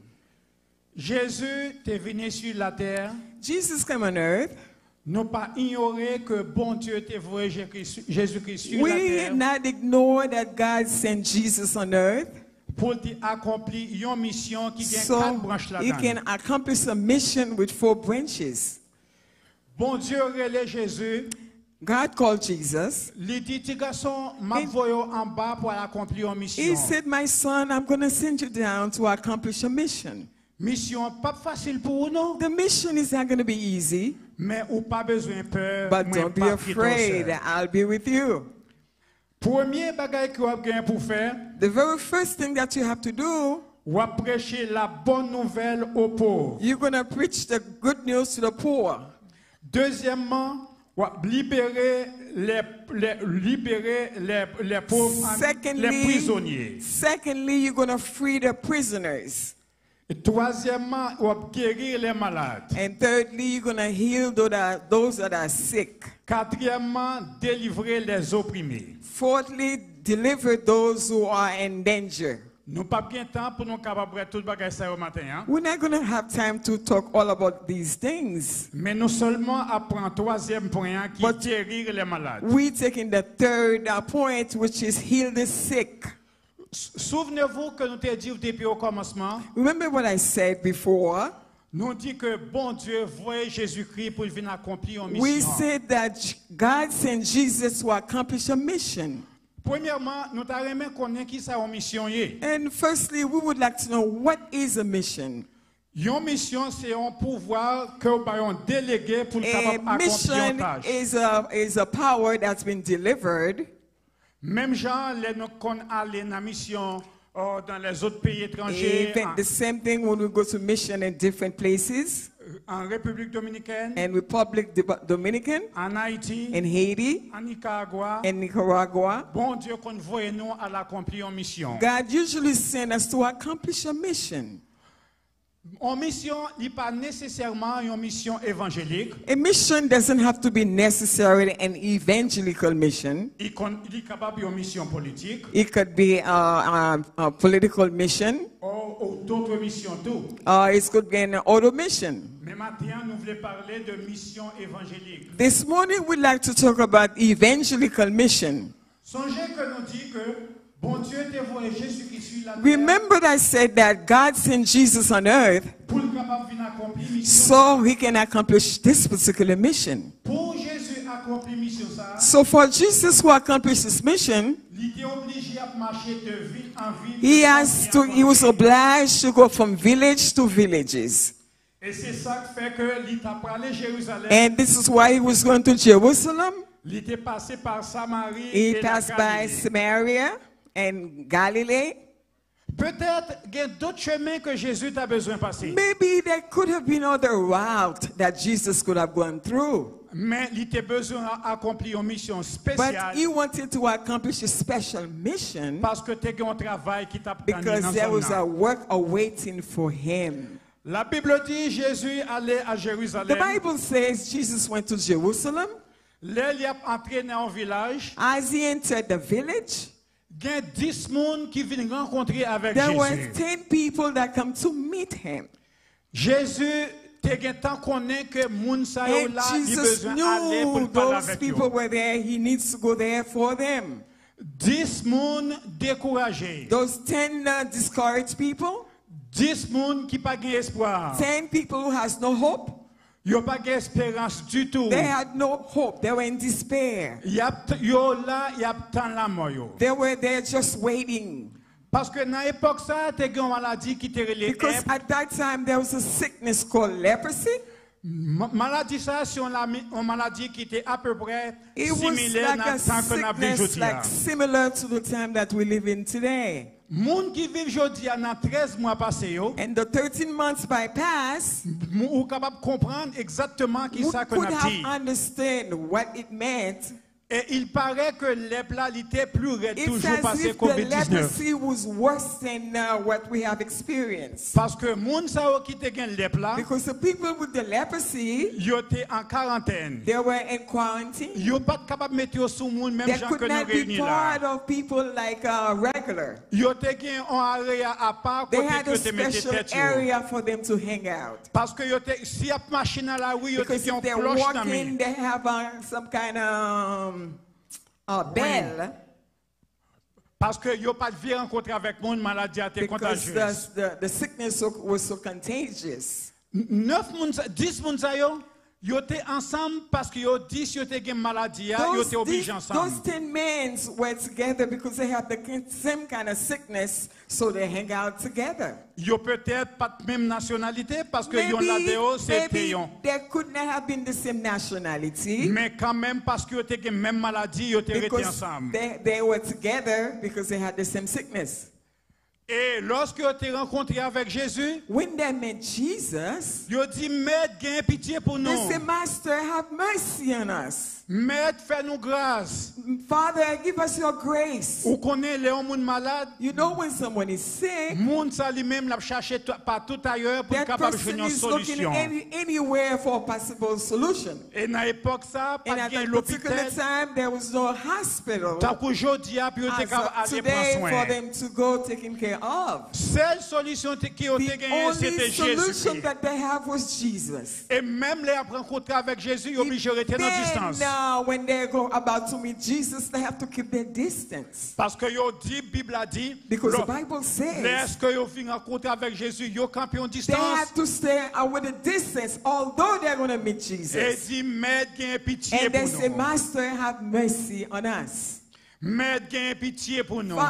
Jésus est venu sur la terre. Jesus came on earth. Non pas ignorer que bon Dieu t'a envoyé Jésus-Christ sur la terre. We not ignore that God sent Jesus on earth. Pour accomplir une mission qui a 4 branches là-dedans. He can accomplish a mission with 4 branches. Bon Dieu relève Jésus. God called Jesus. Il dit, petit garçon, m'envoie en bas pour accomplir une mission. He said, my son, I'm going to send you down to accomplish a mission. Mission pas facile pour nous. The mission is not going to be easy. Mais ou pas besoin peur. But don't be afraid. I'll be with you. Premier bagage que vous avez pour faire. The very first thing that you have to do. Ou prêcher la bonne nouvelle aux pauvres. You're going to preach the good news to the poor. Deuxièmement, ou libérer les pauvres, les prisonniers. Secondly, you're going to free the prisoners. Et troisièmement, ou guérir les malades. And thirdly, you're going to heal those that are sick. Quatrièmement, délivrer les opprimés. Fourthly, deliver those who are in danger. Nous pas bien temps pour nous capables tout bagage ça au matin. We're not going to have time to talk all about these things. Mais nous seulement apprend troisième point qui est guérir les malades. We're taking the third point, which is heal the sick. Souvenez-vous que nous t'ai dit depuis au commencement. Remember what I said before? Nous dit que bon Dieu voyait Jésus-Christ pour venir accomplir une We mission. said that God sent Jesus to accomplish a mission. Premièrement, nous t'aimerais connaître qui ça une mission est. And firstly, we would like to know what is a mission. Une mission, c'est un pouvoir que vous avez délégué pour A capable accomplir mission une tâche. is a power that's been delivered. Même gens, les nous qu'on aller dans mission dans les autres pays étrangers, Even the same thing when we go to mission in different places, en République dominicaine, in Republic Dominican, en Haïti, in Haiti, en Nicaragua. in Nicaragua. Bon Dieu qu'on voit nous à l'accomplir une mission. God usually sends us to accomplish a mission. Une mission n'est pas nécessairement une mission évangélique. A mission doesn't have to be necessarily an evangelical mission. Il est capable d'une mission politique It could be a political mission, ou d'autres missions tout. or it could be an auto mission. Mais maintenant, nous voulons parler de mission évangélique. This morning, we'd like to talk about evangelical mission. Songez que nous dit que bon Dieu te voit Jésus-Christ sur la terre Remember that I said that God sent Jesus on earth pour le capable venir accomplir mission. so he can accomplish this particular mission. Pour Jésus accomplir mission ça, So for Jesus to accomplish this mission, il était obligé à marcher de ville en ville. he was obliged to go from village to villages. Et c'est ça qui fait que il t'a parlé Jérusalem. And this is why he was going to Jerusalem. Il était passé par Samarie He et la passed by Galilée. Samaria and Galilee. Peut-être qu'il y a d'autres chemins que Jésus a besoin de passer. Maybe there could have been other route that Jesus could have gone through. Mais il était besoin d'accomplir une mission But spéciale he wanted to accomplish a special mission parce que tu as un travail qui t'a pris because dans there son was a âme. work awaiting for him. La Bible dit Jésus allait à The Jérusalem. Bible says Jesus went to Jerusalem. Là, il est entré dans un village. As he entered the village, Il y a 10 personnes qui viennent rencontrer avec there were Jésus. 10 people that come to meet him. Jésus, tu as tant connaît que moun sa yo And là, il Jesus besoin d'aller pour knew parler those avec people eux. were there. He needs to go there for them. 10 personnes découragées. Those 10 discouraged people, 10 personnes qui pas gain espoir. 10 people who has no hope. Yo pas gain espérance du tout. They had no hope. They were in despair. Yo là, y a tant la mort yo. They were there just waiting. Parce que dans l'époque ça, tu as une maladie qui te relève. Because at that time there was a sickness called leprosy. Maladie ça, c'est une maladie qui était à peu près It was similaire like a dans le temps qu'on a vécu sickness aujourd'hui. like similar to the time that we live in today. Moun qui vivent aujourd'hui dans 13 mois passés yo, And the 13 months bypassed, ou capable de comprendre exactement qui we ça qu'on could a dit. have understand what it meant. Et il paraît que l'éplalité plus raide It's toujours as passé if the COVID-19. leprosy was worse than what we have experienced. Parce que moun sa yo qui te gen l'épla, Because the people with the leprosy, yo te en quarantaine. they were in quarantine. Yo pas capable mettre yo sous moun même They gens could que nous not be réunis part là. of people like regular. Yo te gen un area à part They côté had que a te mette special tête yo. area for them to hang out. Parce que yo te si y a machine à la rue yo te Because gen if un they're cloche dans walking, main. they have some kind of bell. Parce que yo pas de rencontrer avec moun maladie à te Because contagieuse. the sickness was so contagious. 10 moun sa yo te ensemble parce que yo 10 yo te gen maladie yo te obligé ensemble. Those 10 men were together because they have the same kind of sickness, so they hang out together. Yo peut-être pas de même nationalité parce que yon la dehors c'était Maybe yon. they could not have been the same nationality. Mais quand même parce que yo te gen même maladie yo te resté Because ensemble. they were together because they had the same sickness. Et lorsque yo te rencontré avec Jésus, When they met Jesus, yo dit maître gain pitié pour they nous. said, Master, have mercy on us. Maître fais nous grâce. Father, give us your grace. Ou connaît les moun malade, You know when someone is sick, moun sa lui-même l'a cherché partout ailleurs pour that capable person joindre une is looking solution. anywhere for a possible solution. Et dans l'époque ça, And pas at gain that particular l'hôpital. time, there was no hospital Tant qu'aujourd'hui, puis yo te as capable of aller today prendre for soin. them to go taken care of. Seule solution qui yo te The gagné only c'était solution Jésus. that they have was Jesus. Et même les après rencontrer avec Jésus, ils obligés de rester dans la distance. when they go about to meet Jesus, they have to keep their distance. Parce que yo dit, Bible a dit, Because the Bible says lorsque yo fin rencontrer avec Jésus, yo campé en they distance. have to stay with a distance, although they're going to meet Et Jesus. dit, Maître, gagne pitié And they pour say, nous. Master, have mercy on us. Maître, gagne pitié pour nous.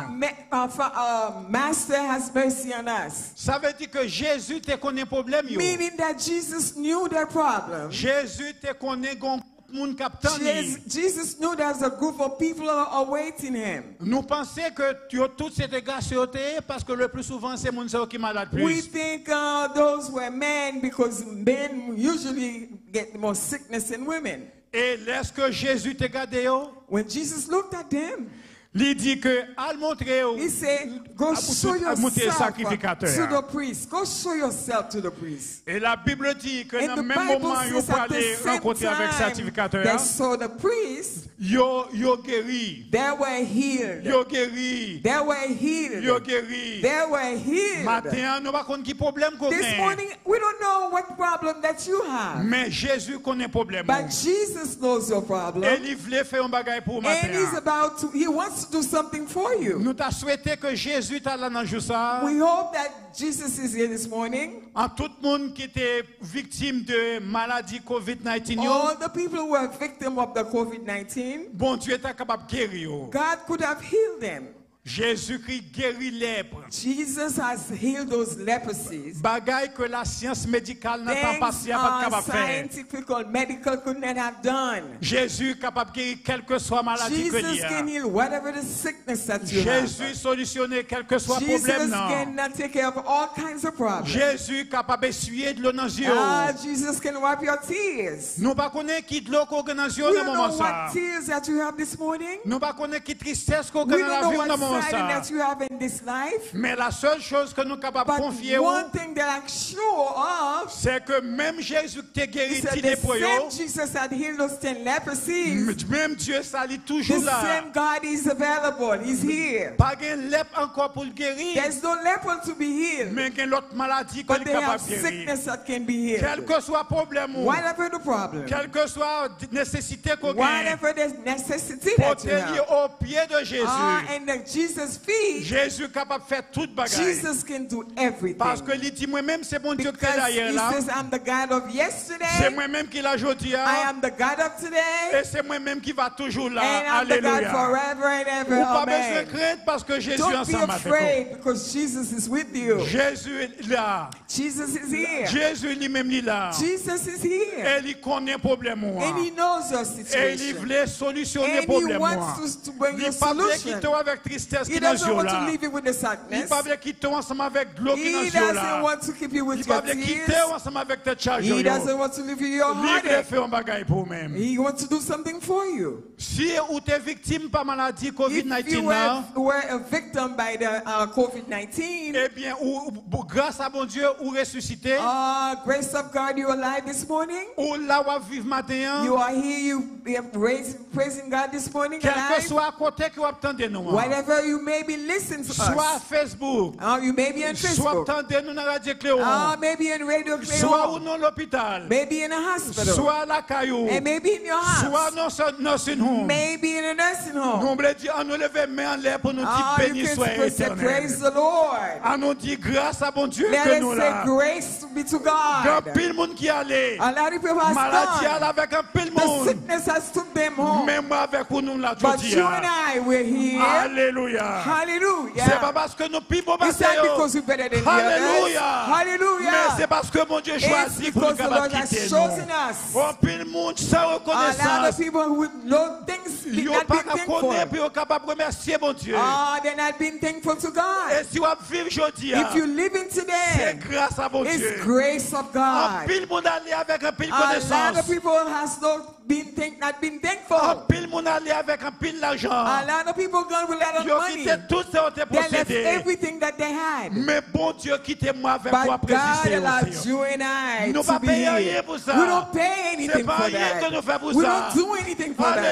Master has mercy on us. Ça veut dire que Jésus te connaît problème yo. Meaning that Jesus knew their problem. Jésus te connaît gon moun captain. Jesus knew there's a group of people awaiting him. Nous pensons que tu as toute cette grâce parce que le plus souvent c'est moun qui malade plus. We think those were men because men usually get more sickness than women. Et lorsque Jésus te gardé yo, When Jesus looked at them, il dit que al montrer he said, go show yourself to the priest. Go show yourself to the priest. Et la Bible dit que And dans the le même Bible moment yo says pour at the aller same rencontrer avec time sacrificateur, they saw the priest, yo guéri. they were healed. Yo guéri. They were healed. Yo guéri. They were healed. Matin nous pas connait qui problème qu'on This a. morning, we don't know what problem that you have. Mais Jésus connaît problème. But Jesus knows your Et problem. il voulait faire un bagage pour And he's matin. about to, he wants to do something for you. Nous t'a souhaité que Jésus t'a là dans jour ça. We hope that Jesus is here this morning. En tout le monde qui était victime de maladie COVID-19, All the people who were victims of the COVID-19, bon Dieu était capable de guérir. God could have healed them. Jésus-Christ guérit lèpre. Jesus has healed those leprosies. Bagaille que la science médicale n'a pas Things passé pas capable de faire. scientific or medical could not have done. Jésus est capable de guérir quelle que soit maladie que Jesus can il y a. heal whatever the sickness that you have. Jésus solutionner quel que soit Jesus problème non. can take care of all kinds of problems. Jésus est capable d'essuyer de l'eau dans les yeux. Jesus can wipe your tears. Nous pas connaît qui de l'eau qu'on a dans les yeux We dans don't moment know ça. what tears that you have this morning. Nous pas connaît qui tristesse qu'on a We dans don't la know vie what dans moment sadness ça. that you have in this life. Mais la seule chose que nous sommes capables de But confier, one thing that I'm sure of c'est que même Jésus qui t'a guéri is that de the lépreux, same Jesus that healed those 10 leprosies, même Dieu ça il est the toujours là. same God is available. He's here. Pas de lèpre encore pour le guérir, There's no leper to be healed, mais il y a l'autre maladie qu'on est but they have capable de guérir. sickness that can be Quel healed. que soit le problème, Whatever the problem, quelle que soit la nécessité qu'on a, whatever the necessity pour that te you lier have, au pied de Jésus. and the Jesus feet, Jésus est capable de faire toute bagaille. Jesus can do everything. Parce que il dit moi-même c'est mon Dieu qui est Because là hier he là. says, I'm the God of C'est yesterday, moi-même qui l'a aujourd'hui. I am the God of today, Et c'est moi-même qui va toujours là. and I'm the God Alléluia. forever and ever. Vous pas besoin de Amen. craindre parce que Jésus est Don't be ensemble avec vous. afraid because Jesus is with you. Jésus est là. Jesus is here. Jésus lui-même est là. Jesus is here. Et il connaît le problème. And he knows your Et il situation. voulait solutionner le And he problème. wants to bring Il you ne pas bien solution. quitter avec tristesse He qui dans doesn't yeux want to là. leave you with the Il sadness. ne pas bien quitter ensemble avec de l'eau qui dans He yeux doesn't là. want to keep you Il with ne pas your bien quitter tears. ensemble avec tes charges. He doesn't want to leave you your Il voulait heartache. faire un bagage pour même. He wants to do something for you. Si ou t'es victime par maladie If COVID-19 you là, were a victim by the COVID-19, eh bien, grâce à bon Dieu, ou ressuscité, grace of God, you're alive this morning. ou là où vivre matin, You are here, you have praising God this morning. quel que Alive. soit à côté que vous attendez nous, Whatever you may be listening to soit us. Facebook, You may be on soit Facebook. attendez nous dans la radio Cléon, Maybe in Radio soit ou Cléon. dans l'hôpital, Maybe in a hospital. soit à la caillou, And maybe in your soit house. dans un nursing home. Maybe in a nursing home. Nous voulons dire, on nous lève main en l'air pour nous dire béni You soit can say éternel. praise the Lord. On nous dit grâce à bon Dieu Let que nous us là. say grace be to Grand God. pile monde qui allait, A lot of people has maladie gone. allait avec un pile The monde. sickness has took them home. Même avec nous là But aujourd'hui. you and I, we're here. Alléluia. C'est pas Hallelujah. parce que nous pivons It's passer. not because we're better than the others. Alléluia. Mais Hallelujah. c'est parce que mon Dieu It's choisit pour nous because the Lord capables has quitter chosen nous. us. Oh, pile monde sans A lot of reconnaissance. people who know things did Ils not pas be qu'à connaître puis thankful. ils capable de remercier mon Dieu. They're not being thankful to God. Et si vous vivez aujourd'hui, If you live in c'est today, grâce à mon it's Dieu. grace of Un God. pile monde allé avec un pile A lot connaissance. of people has not been Un thankful. pile monde allé avec un pile d'argent. A lot of people gone with a lot of Ils ont money. quitté tout ce qu'ils They left possédaient. everything that they had. Mais bon Dieu, quittez-moi avec moi But pour God résister allowed aussi. you and I Nous to pas be payer here. rien pour ça. We don't pay C'est anything pas for rien que nous that. faisons pour We ça. don't do anything for that. Alléluia,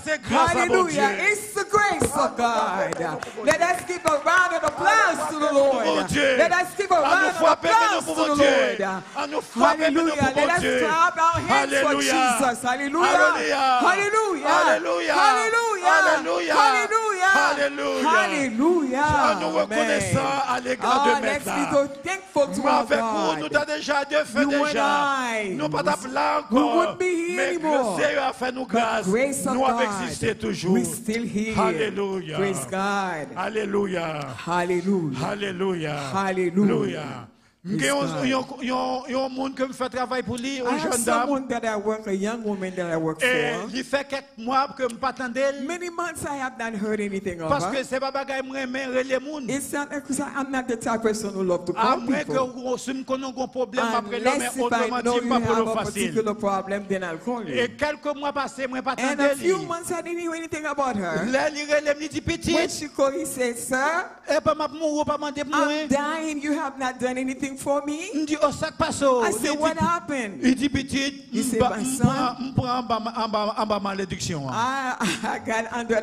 c'est grâce à mon Dieu. Hallelujah. It's the grace of God. Let us give a round of applause to the Lord. Let us give a round of applause to the Lord. Hallelujah. Let us clap our hands for Jesus. Hallelujah. Hallelujah. Hallelujah. Hallelujah. Hallelujah. Hallelujah. Nous reconnaissons à l'égard de Let's be maintenant. so thankful to our Avec vous, nous God. t'avons déjà Dieu fait You and déjà. I, Nous pas t'appeler we encore. wouldn't be here Mais anymore. le Seigneur a fait nous grâce. Grace of Nous avons God. existé toujours. We're still here. Alléluia. Praise God. Alléluia. Hallelujah. Alléluia. Hallelujah. Il y a un monde qui me fait travail pour lui, I une have jeune dame. someone that I work, a young woman that I work Et for. il fait quelques mois que je ne m'attendais pas. Many months I have not heard anything of Parce que her. c'est pas bagaille moi aimer les monde. It's not because I'm not the type of person who love to À call moins que people. si je connais un problème après le mais Unless if I autrement know dit you pas pour have le a facile. particular problem, then I'll call you. Et quelques mois passés, moi pas And a attendais few lui. months I didn't hear anything about her. Là il relève il dit petit. When she called, he said, "Sir, Et pas m'a mourir pas demander pour moi. I'm dying. You have not done anything for me." Il dit oh ça passe. I said, "What happened?" Il dit petit, He said, "My son, on prend en bas malédiction. I got under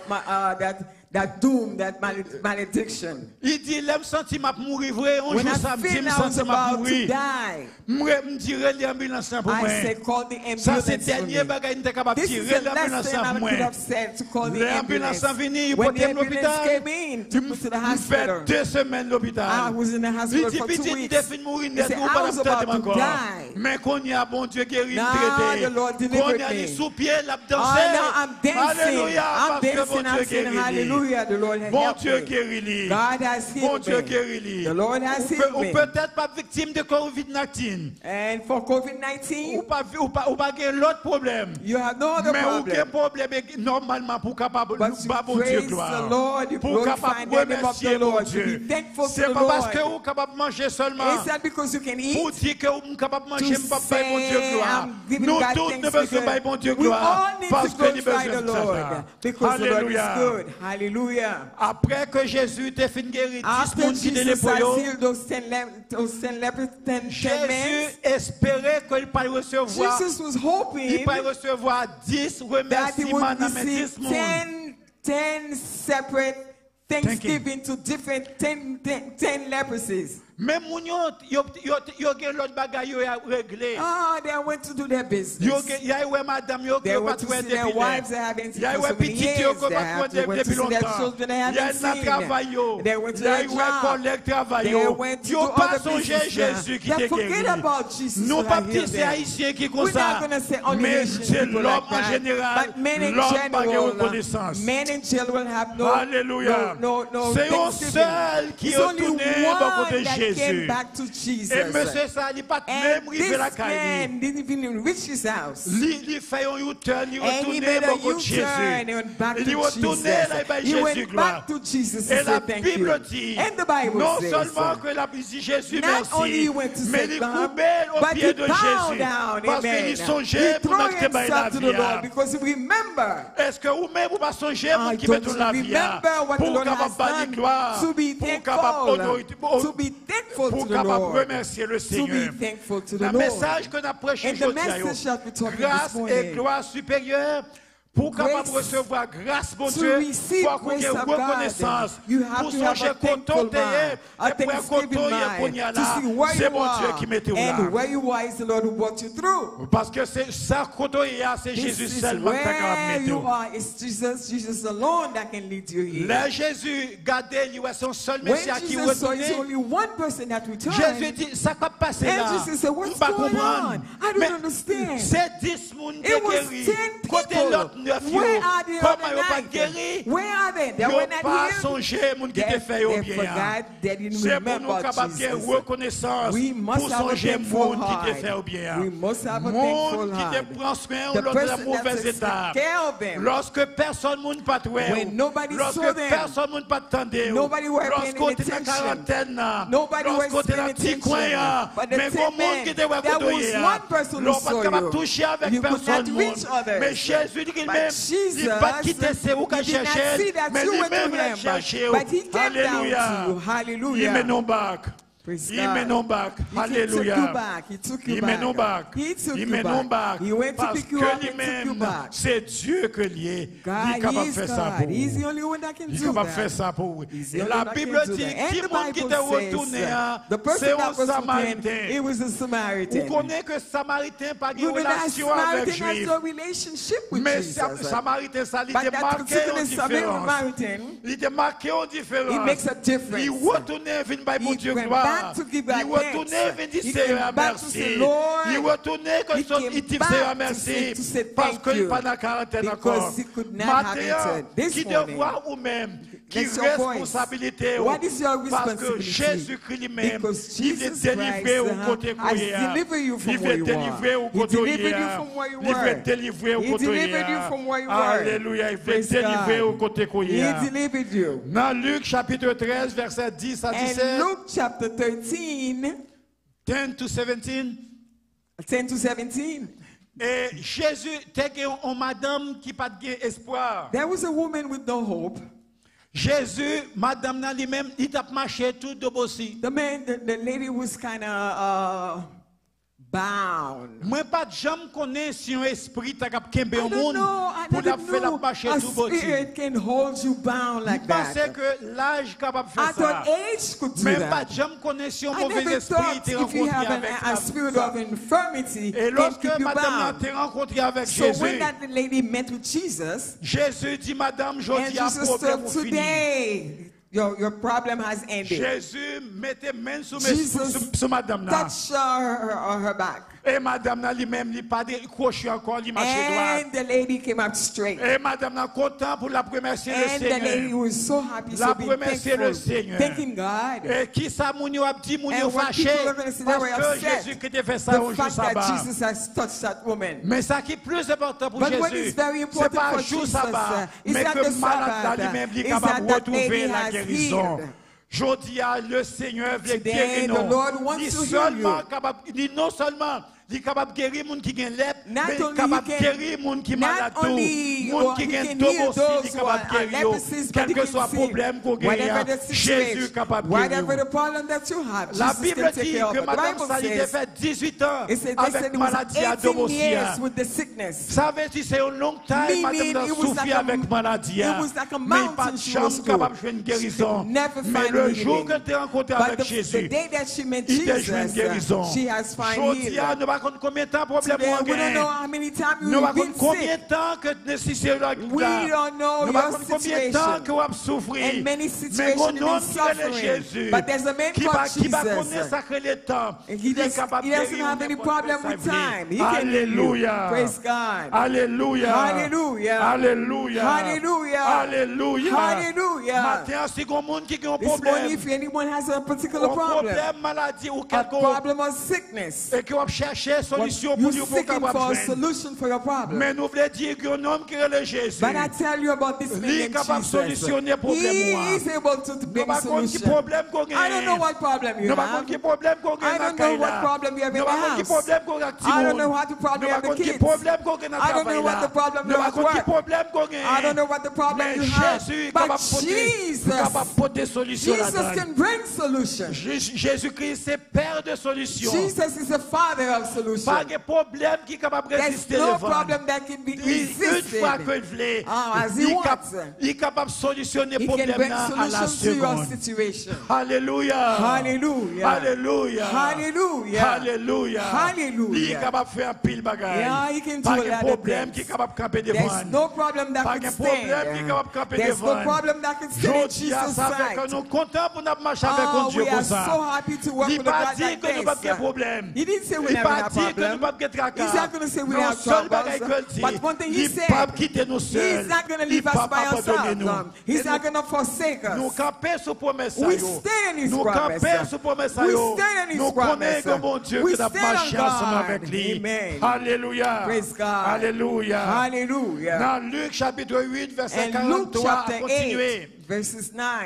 that doom, that malediction. Il dit l'aime senti m'a mourir vrai, un When jour I samedi feel me I was senti m'a about to mourir. die, Me dirait l'ambulance pour moi. I said, "Call the Ça ambulance c'est for dernier me." bagage n'était capable This tirer is the l'ambulance last thing pour I moi. could have said, to call the L'ambulance ambulance. venu, il When the portait ambulance l'hôpital. came in, took me to the hospital. Fait 2 semaines I l'hôpital. was in the Il hospital dit for 2 petit weeks. défini mourir He net said, ou I pas was la about to encore. die. Mais qu'on y a bon Dieu guéri Now traité. the Lord Qu'on delivered y a me. les sous-pieds l'a Oh, dansé. now I'm dancing. Alléluia I'm parce que bon dancing. I'm Dieu saying, guérit. hallelujah. The Lord has Bon helped Dieu me. guérit lui. God has Bon healed Dieu me. guérit lui. The Lord has healed Ou me. peut-être pas victime de COVID-19. And for COVID-19, Ou pas l'autre problème. you have no other Mais aucun problem. problème normalement pour capable But you pas bon Dieu praise gloire. the Lord, you Pour glorify capable the name of remercier the mon Lord, to Dieu. be thankful to C'est the pas parce que Lord. vous capable manger seulement. Is that because you can Pour eat? dire que vous capable manger, To pas pas bon Dieu say, gloire. I'm giving Nous God tous thanks nous besoin because de bon Dieu we gloire. all need Parce to que nous glorify besoin the de ça. Lord because the Lord is Alléluia. good. Hallelujah. Après que Jésus t'ait fait guérir 10 After personnes qui étaient les Jesus has poyaux, healed those 10 lepers, 10 Jésus men, espérait qu'il pourrait recevoir, Jesus was il hoping pourrait recevoir 10 that he remerciements would dans mes 10 receive mondes. 10 separate thanksgiving to different 10 leprosies. Mais moun yo gen l'autre bagay yo a réglé. Oh, they went to do their Yo business. gen y a eu madame yo They qui went pas to trouvé see their depuis wives they haven't seen y a for eu so many petit yo years. qui They pas have trouvé to went to depuis see their longtemps. children they Y a haven't un seen. travail yo. They went to Y a their eu un job. collègue travail They yo. went to Yo do pas other songé business. Jésus qui Now, te forget guéri. about Jesus. Nous who pas have healed petits them. haïtiens qui comme We're ça. not going to say only Mais Haitian c'est people l'homme like en that. général. But men in L'homme pas de general, reconnaissance. men in general have no, Alléluia. no C'est un thanksgiving. seul qui It's est only retourné one dans côté that Jésus. came back to Jesus. Et monsieur ça, il pas And même rivé this la caille. man didn't even reach his house. Il fait un U-turn, il And he retourne made a dans côté Jésus. U-turn and went back to Il retourne là et Jesus. He Jésus went gloire. back to Jesus Et and la said thank you. Bible dit, And the Bible non says, seulement que la dit Jésus not only merci, he went to mais sit il down, courbait au but pied he de bowed Jésus. down, Parce amen. qu'il He songeait pour threw mettre que la himself to the Lord vie. because remember, Est-ce que vous-même vous pas songer I pour qui met don't toute la vie remember what the pour Lord has capable de done gloire, to be pour capable thankful, to be thankful pour to the capable Lord, remercier le to Seigneur. be thankful to the Le Lord. message que nous avons prêché And the aujourd'hui, message that we talked grâce this et morning, gloire supérieure, pour capable grace recevoir grâce, mon to Dieu, receive faut qu'on ait grace of reconnaissance. God, you have Pour to have songer a thankful content, mind, a et pour thanksgiving mind, to see where c'est you mon Dieu qui are, mette là. and where you are is the Lord who brought you through. Parce que c'est ça, c'est This Jésus is seulement qui est capable where de you mettre. are. It's Jesus alone that can lead you here. Là, Jésus, regardez, il y a son seul When Messie qui Jesus saw retourne. it's only one person that returned, Jésus dit, ça va passer là. and Jesus said, what's On va going comprendre. on? I don't Mais understand. c'est 10 personnes qui It was guéri. 10 Côté people. l'autre 9, Where are the comment other ils n'ont pas 9? guéri? Where are they? They Ils were n'ont not pas here. songé, mon qui te They fait au bien. forgot, they didn't C'est pour nous remember capables de Jesus. reconnaissance We must pour have a songer thankful monde qui te heart. fait au bien. We must have a Monde thankful qui te heart. prend soin The lors de la person mauvaise that étape. takes care of them. Lorsque personne ne pas trouvé, When nobody saw lorsque them. personne ne pas attendu, Nobody were paying lorsqu'on était en attention. quarantaine, Nobody was lorsqu'on était paying dans petit attention. coin, But the mais 10 comme monde men, qui était à there côté, was one person who l'on pas saw capable you. de toucher avec You could personne. not reach others. Mais Jésus dit qu'il But même, Jesus, il va quitter c'est où qu'il he did not cherchait, see that mais you went to lui-même l'a him, cherché. but he came down Alléluia. to you. Il met Hallelujah. nos bacs. Praise Il God. met nous back. He Alléluia. took you back. He took you Il back. met nous back. He took Il you met nous back. He went to Parce pick you que up and took you lui-même, back. c'est Dieu que lui est. Il est God, capable he de is faire ça God. pour He's vous. the only one that can Il est do capable de faire that. ça pour vous. He's the Et only la one that Bible can do dit, that. And qui the monde qui Bible était says, retourné, the person c'est un that was returned, Samaritain. it was a Vous Samaritan. connaissez que Samaritain n'a pas de You know that relation avec Samaritan has Juif. no relationship with Mais Jesus. Samaritain, ça lui But était that marqué particular en différence. Samaritan, Il était marqué en différence. it makes a difference. Il retournait vers le bon He Dieu went gloire. back to give back Il retournait vers dire He Seigneur came back to merci. say, Lord, Il retournait quand he came il dit back Seigneur to merci. say Parce thank qu'il you. n'est pas dans la quarantaine Because encore. he could not have Maintenant, entered. This qui morning, devoir ou même, qui that's your voice. responsabilité. What is your Parce que responsibility? Jésus-Christ lui-même, Because il veut Jesus délivrer au Christ, côté has couillère. delivered you from Il where veut you délivrer are. au He côté delivered you couillère. from where you Il veut were. délivrer au He côté delivered you from where you were. Alléluia, il veut Praise délivrer God. au côté He couillère. delivered you. Dans Luc chapitre 13, verset 10 à 17. And Luke chapter 13, 10 to 17. 10 to 17. Et Jésus était une madame qui n'a pas d'espoir. There was a woman with no hope. Jésus, madame n'a lui-même, il t'a marché tout de bossi. The lady was kind of bound. Moi pas de jamais connais si un esprit t'a kembe I au don't monde know. I pour la didn't faire la know marcher a tout bossi. spirit can hold you bound like Je pensais that. que l'âge capable de I faire ça. thought age could do Même pas that. de jamais connais si un I mauvais never esprit thought t'es if you rencontré have avec a spirit of infirmity, Et can lorsque keep you madame bound. t'es rencontré avec So Jésus, when that lady met with Jesus, Jésus dit madame, je and dis à Jesus problème said, ou fini. today, your problem has ended. Jésus mettait main sur Jesus madame là. touched her back. Et madame là lui-même, il pas décroché encore, il marchait droit. And the lady came up straight. Et madame là content pour la remercier le And the lady Seigneur. was so happy, La so being remercier le thankful, Seigneur. thanking God. Et qui ça mounio a dit mounio And when fâché people are going to say they were parce que upset, Jésus qui te fait ça the au jour fact that sabbat. Jesus has touched that woman. Mais ça qui est plus important pour But what is Jésus, very c'est important pas for un jour Jesus sabbat, is mais that que the malade Sabbath lui-même est is capable de that lady retrouver la has guérison. healed. Jodi a le Seigneur veut Today, guérir the nous. Lord wants Il to heal seulement you. capable, il non seulement il est capable de guérir les gens qui ont lèpre, Not mais il est only capable he de can- guérir les gens qui sont not malades. only Les gens or qui he ont can heal tomossi, il those est who capable are de guérir. leprosies, Quel but que he soit can le see problème qu'on whatever gagne, the Jésus est situation, capable de whatever guérir. the problem that you have, La Jesus Bible can take dit care of que it. The Madame Bible Sali a says, fait 18 ans it said, they avec said it was maladie à 18 Domosia. years with the sickness. Ça veut dire c'est une longue time, Meaning madame it was souffert like a- avec maladie. it was like a Mais mountain pas de she chance was capable de through. faire une She guérison. could never Mais find le healing. jour que tu es rencontré But avec the Jésus, day that she met il t'a joué une guérison. Jesus, she has found Jodi, healing. nous ne savons pas combien de temps problème Today, on we don't gagne. know how many times Nous ne you've savons been combien sick. de temps que nécessaire là. We don't know Nous your savons combien de temps situation. que vous avez souffert. And many Mais situations mon you've nom been qui est suffering. Jésus, But there's a man qui called va connaître Jesus. sacré le temps. And Il est he capable de doesn't guérir have any n'importe problem quel with sa vie. time. He can heal you. Alléluia. Praise God. Alléluia. Hallelujah. Alléluia. Hallelujah. Alléluia. Hallelujah. Matin, si il y a un monde qui a un This morning, problème, if anyone has a particular un problem, problème, maladie ou a quelque chose, problem of sickness, et que vous cherchez solution pour you're lui pour seeking capable for a de joindre. solution for your problem. Mais nous voulons dire qu'un homme qui est le Jésus, But I tell you about this man lui est named capable de Jesus. solutionner le problème. He is able to Nous bring ne savons pas quel solution. problème qu'on a. I don't know what problem you Nous ne savons pas have. quel problème qu'on a I dans don't know what la problem you have in Nous the ne savons pas quel house. problème qu'on a I don't know what the problem Nous you ne have savons with quel kids. problème qu'on a dans I don't know what the problem Nous you ne have savons at quel work. problème qu'on a. I don't know what the problem Mais you have. Jésus est But capable de porter solution Jesus là-dedans. can bring solution. Jésus-Christ, c'est Père de solution. Jesus is the father of solution. Pas de problème qui est capable de There's résister no devant. problem that can be Une resisted. fois que voulait, as he wants. il est capable de solutionner le He can problème bring là à la solution to your seconde. situation. Alléluia. Hallelujah. Alléluia. Hallelujah. Alléluia. Hallelujah. Il est capable de faire un pile bagaille. Yeah, he can do Pas a de lot of problème things. qui est capable de camper devant. There's no problem that Pas can de problème qui est stand. capable de camper There's no devant. problem that can stand in Jodi a Jesus' ça fait que sight. nous contents pour nous marcher avec un Oh, Dieu we comme are ça. so happy to work Il with a pas God dit like que nous pas de this. problème. He didn't say we Il never pas have dit que nous problem. pas de tracas. He's not going to say we Non, have seul bagaille troubles. que dit, But one thing he il pas said, quitter nous seuls. he's not going to Il leave us pas by abandonner nous. ourselves. He's not going to forsake Nous us. camper sur promesse. We stand in his Nous promise. camper sur promesse. We stand in his Nous promise. connaissons mon Dieu We qui a stand on marché ensemble God. avec lui. Amen. Alléluia. Praise God. Alléluia. Hallelujah. Dans Luc chapitre 8, verset And Luke 43, chapter continuez. 8, verses 9.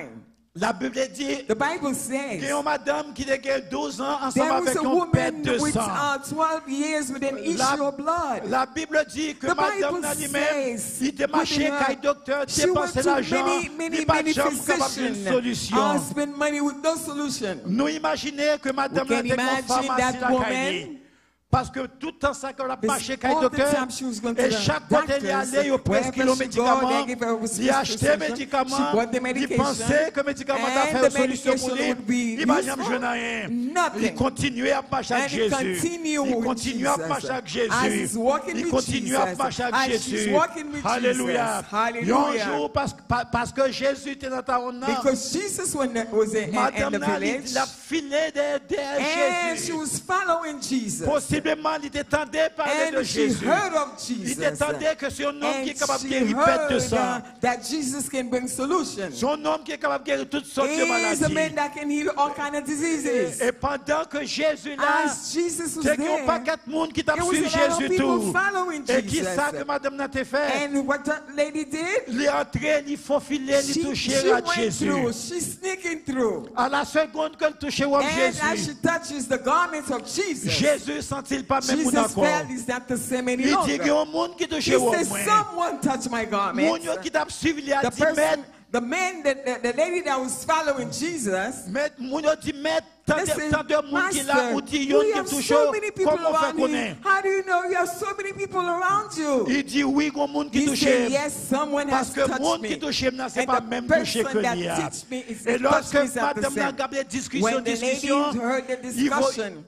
La Bible dit The Bible qu'il y says a une madame qui a 12 ans ensemble there was avec a un père woman de with sang. 12 years with an issue of blood. La Bible dit que The madame Bible elle-même, says il était marché within her, avec docteur, she went dépensé to l'argent, many il pas de physicians, jambe capable d'une solution. spend money with no solution. Nous imaginons que madame We can était une femme imagine assise that à woman, Kaili. Parce que tout le temps, ça qu'on a marché avec le all the docteur, time she was going to et the chaque fois qu'elle y allait, il prescrit le médicament, il achetait le médicament, il pensait que le médicament a fait une solution pour lui, il m'a jamais joué rien. Il continuait à marcher avec Jésus. Il continuait à marcher avec Jésus. Il continuait à marcher avec Jésus. Alléluia. Un jour, parce que Jésus était dans ta ronde, because Jesus was in the village, la filée derrière and she Jésus. was following Jesus. Possiblement, il t'entendait parler de And she Jésus. heard of Il Jesus. t'entendait que c'est un homme qui est capable de And she guérir pète de heard sang. that Jesus can bring solution. C'est un homme qui est capable de guérir toutes sortes de He is a maladies. man that can heal all kinds of diseases. Et pendant que Jésus là, As Jesus was c'est qu'il n'y a there, pas quatre monde qui t'a there was suivi a lot of Jésus people tout. following Et qui Jesus. ça que madame n'a fait fait? And what that lady did, Il est entré, il faufilé, il she touché à went Jésus. through, she's sneaking through. À la seconde qu'elle touchait au And as she Jésus, touches the garments of Jesus, Jésus sentit pas même Jesus monde encore. felt is not the same any Il dit longer. qu'il y a un monde qui He touchait au says, moins. someone touched my garment. Monde qui t'a suivi, il a The dit maître. person, the man, the lady that was following Jesus, Mais moun yo dit maître tant listen, de moun qui là Master, ou dit yon we qui have touche so many people comment faire around you. connaître. How do you know you have so many people around you? Il dit oui gon moun qui He touche said, yes, someone parce has que touched moun me. qui touche là c'est And pas the même touché person que that lui a. touched me is Et lorsque touched me is not the madame n'a same. gardé discussion When the lady heard the discussion,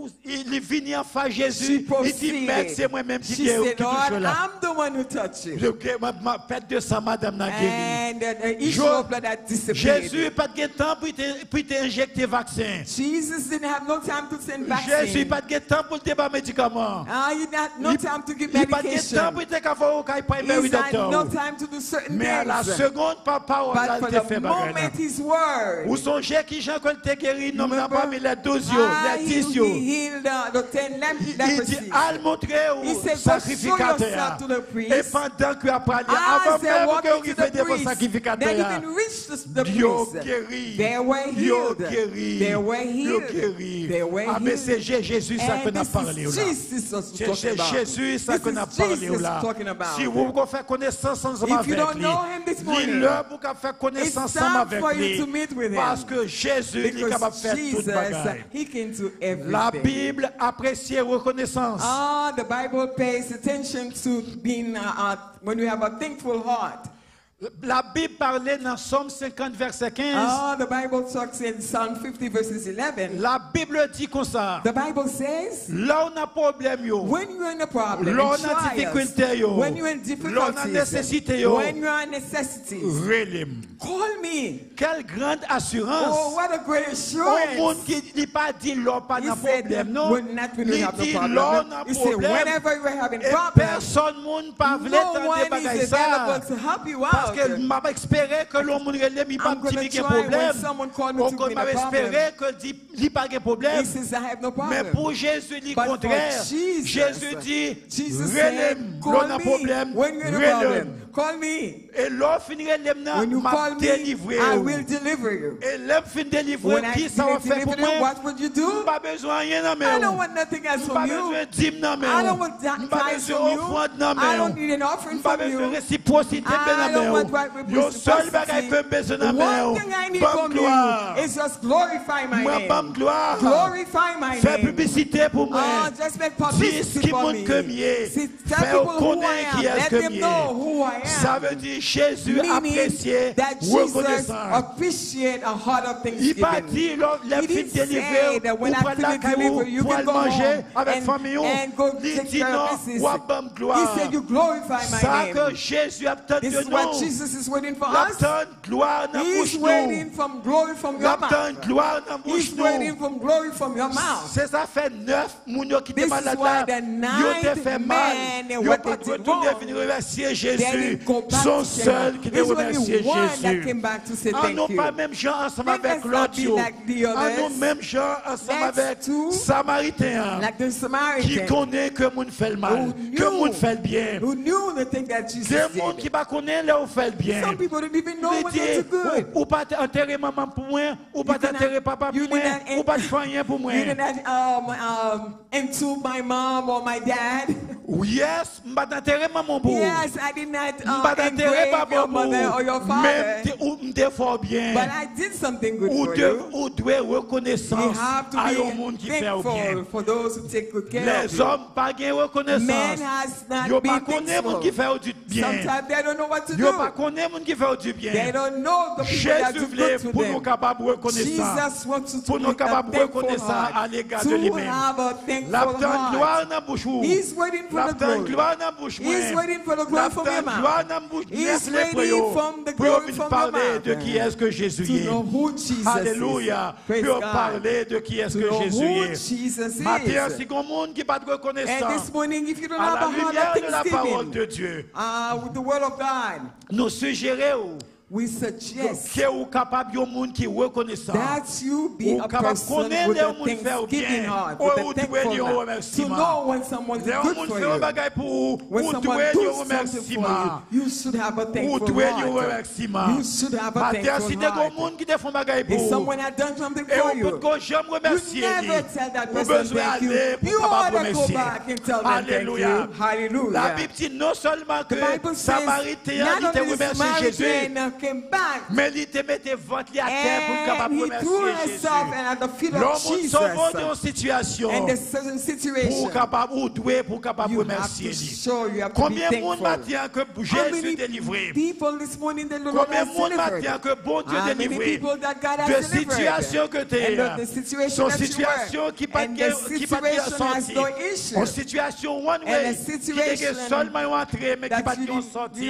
il vient en face she Jésus, il dit proceeded. maître c'est moi même qui She touche said, Lord, là. I'm the one who touched you. Ma pète de ça madame n'a guéri. And the issue of blood had disappeared. Jésus pas de temps pour t'injecter vaccin. Jesus didn't have no time to send Jésus vaccine. pas de temps pour te débat médicament. He had no time to give Il pas de temps medication. pour te faire au cas He had no time to do certain mais à la things. seconde, papa, on But a for été the fait moment, bagarre. his word. Vous songez qui Jean quand il guéri, non, n'a Remember, pas mis les 12 yeux, les 10 he yeux. healed the 10 Il dit, leprosy. al montrer He au said, go show sacrificateur. yourself to the priest. Et pendant qu'il a parlé, As avant they même walked que to vous the faisiez vos priest, they sacrificateurs, didn't reach the Dieu priest. guéri. They were Dieu healed. guéri. They were Dieu healed. guéri. They were Ah, mais c'est healed. Jésus ça qu'on a And parlé this là. is Jesus was C'est talking about. Jésus ça This qu'on a is parlé Jesus là. talking about. Si vous voulez faire connaissance ensemble If you avec don't lui, know him this morning, dis-le pour qu'on fasse connaissance it's ensemble time avec for you lui. to meet with him. Parce que Jésus il est capable de Because faire toute Jesus, bagaille. he can do La everything. Bible apprécie reconnaissance. The Bible pays attention to being when you have a thankful heart. La Bible parlait dans Somme 50 verset 15. The Bible talks in Psalm 50 verses 11. La Bible dit comme ça. The Bible says, Là on a problème yo. when you're in a problem, Là in on a trials, difficulté yo. when you're in Là on a nécessité yo. difficulties, when you're in necessities, Relem. call me. Quelle grande assurance. Oh, what a great Au assurance. monde qui dit pas dit l'on pas He de said, problème non. when not when you Il have no dit problem. l'on a He said, problème. whenever you're having Et problems, personne monde pas voulait no tendre one bagaille is ça. available to help you Parce out. que m'a espéré que l'on relève il pas I'm petit gonna qui try problème. when someone called me On to be in m'a a problem. espéré que dit il pas de problème. He says, I have no Mais problem. pour Jésus, le But for contraire. Jesus, Jésus dit, Jesus relève, said, l'on call a me problème, when you're in a relève. problem. Call me. Et l'on finit relève, When you m'a call me, délivré. I will deliver you. Et l'homme finit délivrer, When I qui ça va faire pour deliver you, moi? what would you do? Pas besoin de rien dans mes I don't want nothing else pas from you. besoin de dîme dans mes I don't want pas tithes besoin from you. d'offrande dans I don't mes need an offering pas from besoin de you. réciprocité I dans don't want mes right yo seul bagage que besoin dans One mes thing I need bonne from gloire you is just glorify my moi name. bonne gloire Glorify my fais name. publicité pour moi Just make dis publicity qui for montre me. que mieux See, tell fais people who I connaître qui am. est Let que them know who I am. ça veut dire Jésus Meaning apprécié that Jesus reconnaissant appreciate a heart of il pas thanksgiving. dit les He filles didn't say délivrées that when pour I prendre la finish deliver, you pour can aller go manger home avec famille and go il take dit care non of business. ou bonne gloire He said, you glorify my ça name. que Jésus a tant de This is what nous Jesus is waiting for la us. tant gloire dans He's bouche waiting nous from glory from la your tant mouth. gloire dans bouche He's waiting nous from glory from your mouth. c'est ça fait 9 moun yo qui This étaient is malades why là the yo te fait ninth mal man and yo what pas they did retourner wrong, venir remercier they Jésus Jésus. Son seul qui te remercie Jésus. En nous pas même gens ensemble avec l'autre. En nous même gens ensemble avec Samaritain qui connaît que moun fait le mal, que moun fait le bien. Des gens qui ne connaissent pas fait le bien. Ou pas enterrer maman pour moi, ou pas enterrer papa pour moi, ou pas faire rien pour moi. You did not entomb my mom or my dad. Yes, yes, I did not engrave your mother or your father. But I did something good for you. You have to be thankful for those who take good care of you. Man has not been thankful. Sometimes they don't know what to do. They don't know the people that do good to them. Jesus wants you to be a thankful heart, to have a thankful heart. He's waiting for the glory. He's waiting for the glory from your mouth. He's waiting from the glory from your mouth. To know who Jesus Alléluia. is. Pour parler de qui est-ce que Jésus est. Matin, si on monde qui pas de reconnaissance. And this morning, if you don't have a heart of de la parole thanksgiving, de Dieu, with the word of God, nous suggérons we suggest que vous capable de monde qui reconnaissant. that you be a person with a thanksgiving heart, with a thankful heart, to know when someone's good for you, when someone does something for you, you should have a thankful heart. You should have a thankful heart. If someone had done something for you, you never tell that person thank you. You ought to go back and tell them thank you. Hallelujah. The Bible says, not only the Samaritan came back, mais il te mettait votre à terre pour capable remercier Jésus. L'homme situation and the certain situation, pour capable ou doué pour capable remercier lui. Combien de monde matin que Jésus délivré? Combien de monde matin que bon Dieu délivré de situation que tu es, son situation qui pas sorti, en situation one way, qui est seulement entré mais qui pas sorti.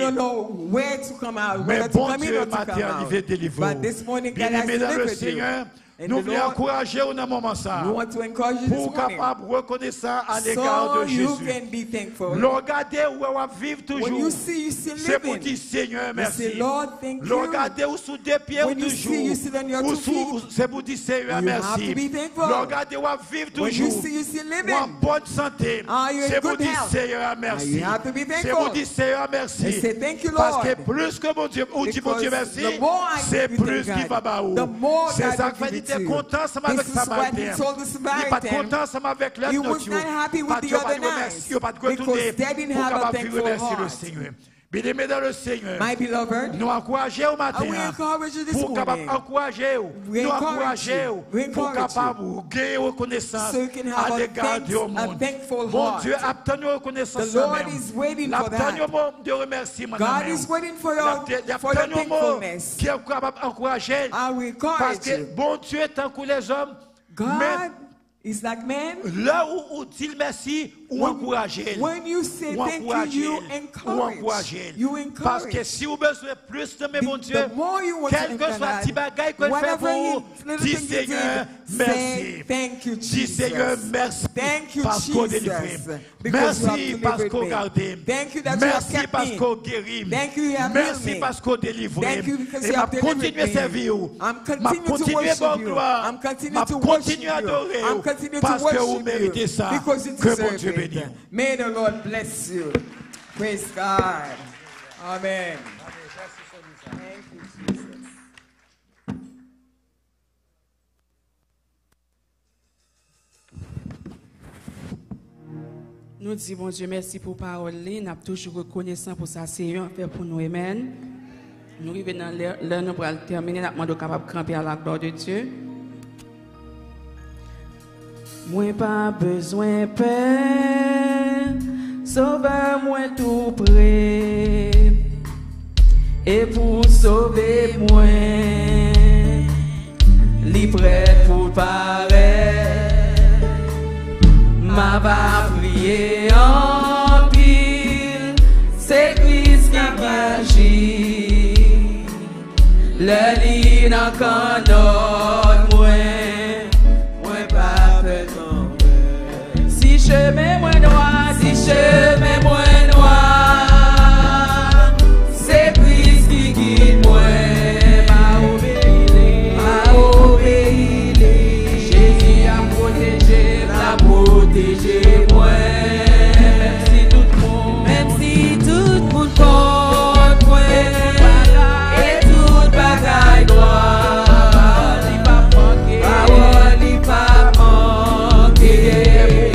Mais bon Dieu matin arrivé délivrer. Bien-aimé dans le Seigneur, nous voulons encourager au moment ça pour capable reconnaître à l'égard de Jésus. Regardez où on va vivre toujours. C'est pour dire Seigneur merci. Regardez où sous des pieds toujours. C'est pour dire Seigneur merci. Regardez où on va vivre toujours. Ou en bonne santé. C'est pour dire Seigneur merci. C'est pour dire Seigneur merci. Parce que plus que mon Dieu, ou dit mon Dieu merci, c'est plus qu'il va baou. C'est ça que fait était content avec Samaritain. Il n'est pas content avec l'autre. Il pas de pas de retourner pour capable remercier le Seigneur. Bien-aimé dans le Seigneur, nous encourageons au matin pour capable encourager, nous encourager pour capable gagner reconnaissance à l'égard du monde. Bon Dieu, obtenir reconnaissance même. L'obtenir de remerciement. God is waiting for your thankfulness. Qui est capable d'encourager. Parce que bon Dieu est en les hommes. God is like man. Là où dit merci, ou encourager. When you say thank you, you encourage. Parce que si vous besoin plus de mon Dieu, quel que soit petit bagage que fait pour vous, dis Seigneur merci. Thank you, dis Seigneur merci. Thank you, parce qu'on délivre. Merci parce qu'on garde. Merci parce qu'on guérit. Merci parce qu'on délivre. Et m'a continuer à servir. M'a continuer à gloire. M'a continuer à adorer. Parce que vous méritez ça. Que mon Dieu bénisse. May the Lord bless you. Praise God. Amen. Thank you, Jesus. Nous disons, bon Dieu, merci pour la parole. Nous sommes toujours reconnaissants pour ça. C'est un fait pour nous. Amen. Nous arrivons dans l'heure, nous allons terminer. Nous sommes capables de camper à la gloire de Dieu. Moi pas besoin de peine, sauve-moi tout près. Et pour sauver moi, li prêt pour paraître. M'a pas prié en pile, c'est Christ qui agit. Le lit dans canot moi pas fait tomber. Si je mets moi noir, si je mets moi noir, protégez-moi. Même si tout le monde contre moi, et tout bagaille droit, parole li pas manquer.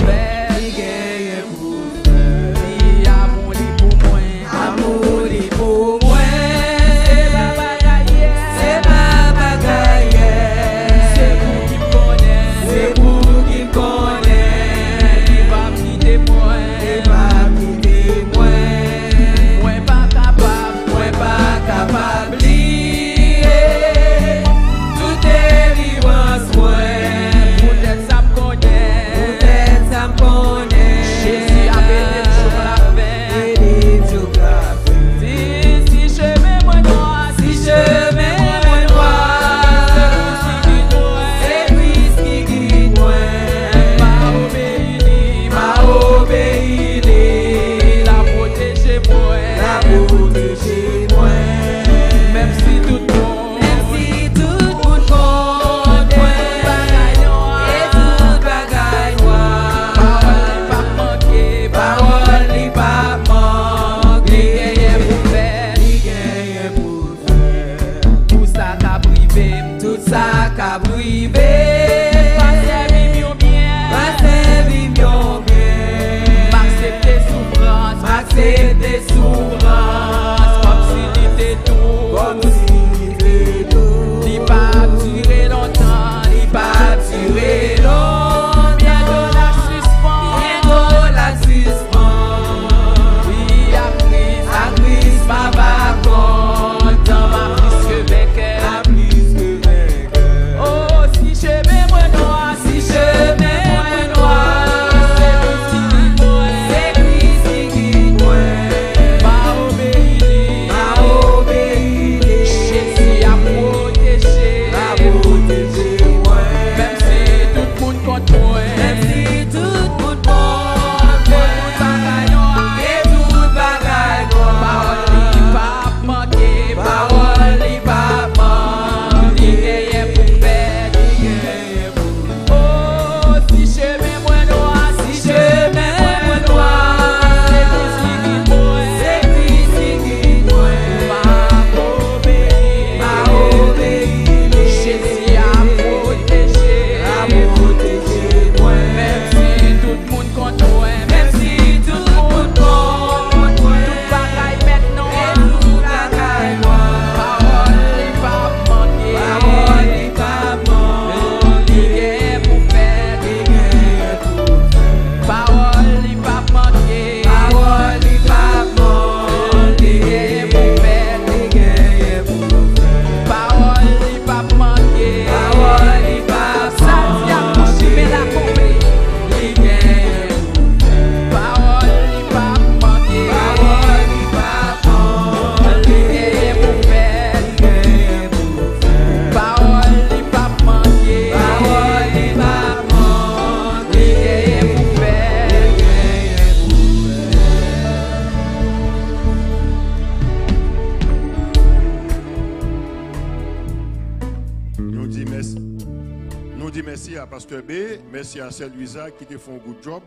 Pasteur B, merci à Celle Luisa qui te font un good job.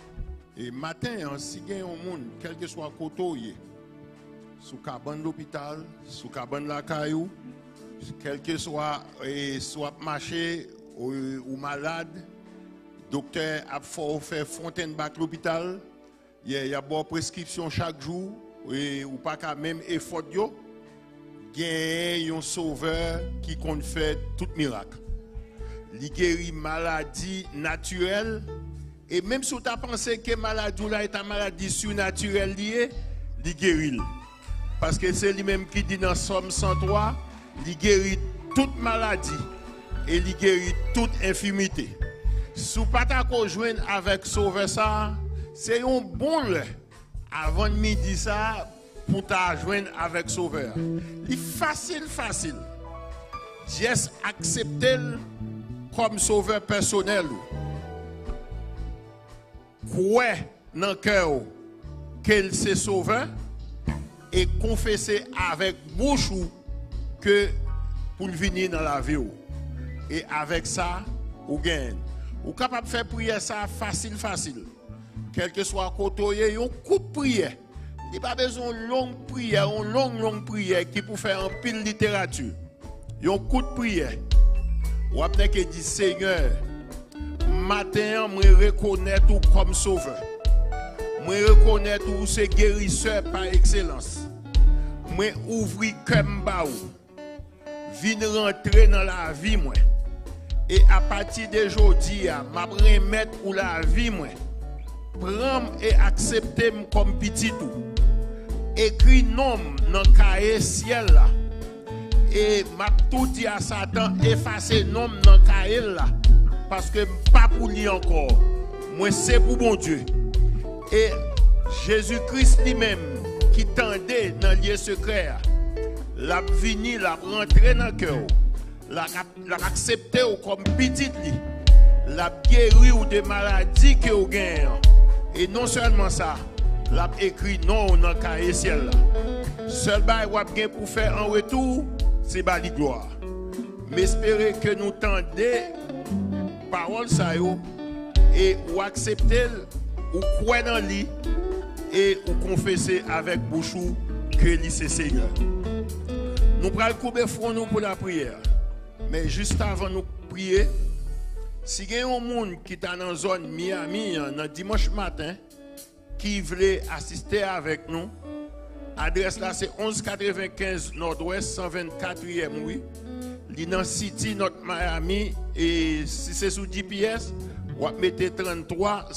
Et matin, si il y a un monde, quel que soit le côté, sous cabane l'hôpital, sous cabane la caillou, quel que soit, soit marché ou malade, docteur a fait fontaine bac l'hôpital, il y a une prescription chaque jour, ou pas qu'à même effort, il y a un sauveur qui compte faire tout miracle. Il guérit maladie naturelle. Et même si tu as pensé que maladie là est une maladie surnaturelle liée, il guérit. Parce que c'est lui-même qui dit dans Somme 103, il guérit toute maladie et il guérit toute infirmité. Si tu n'as pas joindre avec Sauveur ça, c'est un bon lieu avant midi ça pour te joindre avec Sauveur. C'est facile. Juste accepter comme sauveur personnel. Croire dans le cœur qu'il c'est sauveur et confesser avec bouche que pour venir dans la vie. Et avec ça, vous gagnez. Ou capable de faire prière ça facile. Quel que soit côté, on coupe prière. Il n'y a pas besoin de longue prière, une longue prière qui pour faire un pile littérature. Un coup de prière. Ou après que dit Seigneur, matin, je reconnais tout comme sauveur. Je reconnais tout c'est guérisseur par excellence. Je ouvrir comme baou. Vine rentrer dans la vie moi. Et à partir d'aujourd'hui, je vais remettre pour la vie moi. Prends et accepter comme petit tout. Écris nom dans le cahier ciel là. Et m'a tout dit à Satan, effacer nom dans le cahier là. Parce que pas pour lui encore. Moi c'est pour mon Dieu. Et Jésus-Christ lui-même qui tendait dans le lieu secret, l'a venu, l'a rentré dans le cœur, l'a accepté comme petit lui, l'a guéri ou des maladies que vous gagnez. Et non seulement ça, l'a écrit non dans le cahier ciel. Seul bail ou bien pour faire en retour, c'est bali gloire. Mais espérez que nous tendez parole ça et ou accepter ou croire dans lui et ou confesser avec bouche que lui c'est Seigneur. Nous prenons couper front nous pour la prière. Mais juste avant nous prier, si il y a un monde qui est dans la zone Miami, dans dimanche matin, qui voulait assister avec nous, l'adresse là c'est 1195 Nord-Ouest 124e rue. Dans City, notre Miami, et si c'est sous GPS, on va mettre 33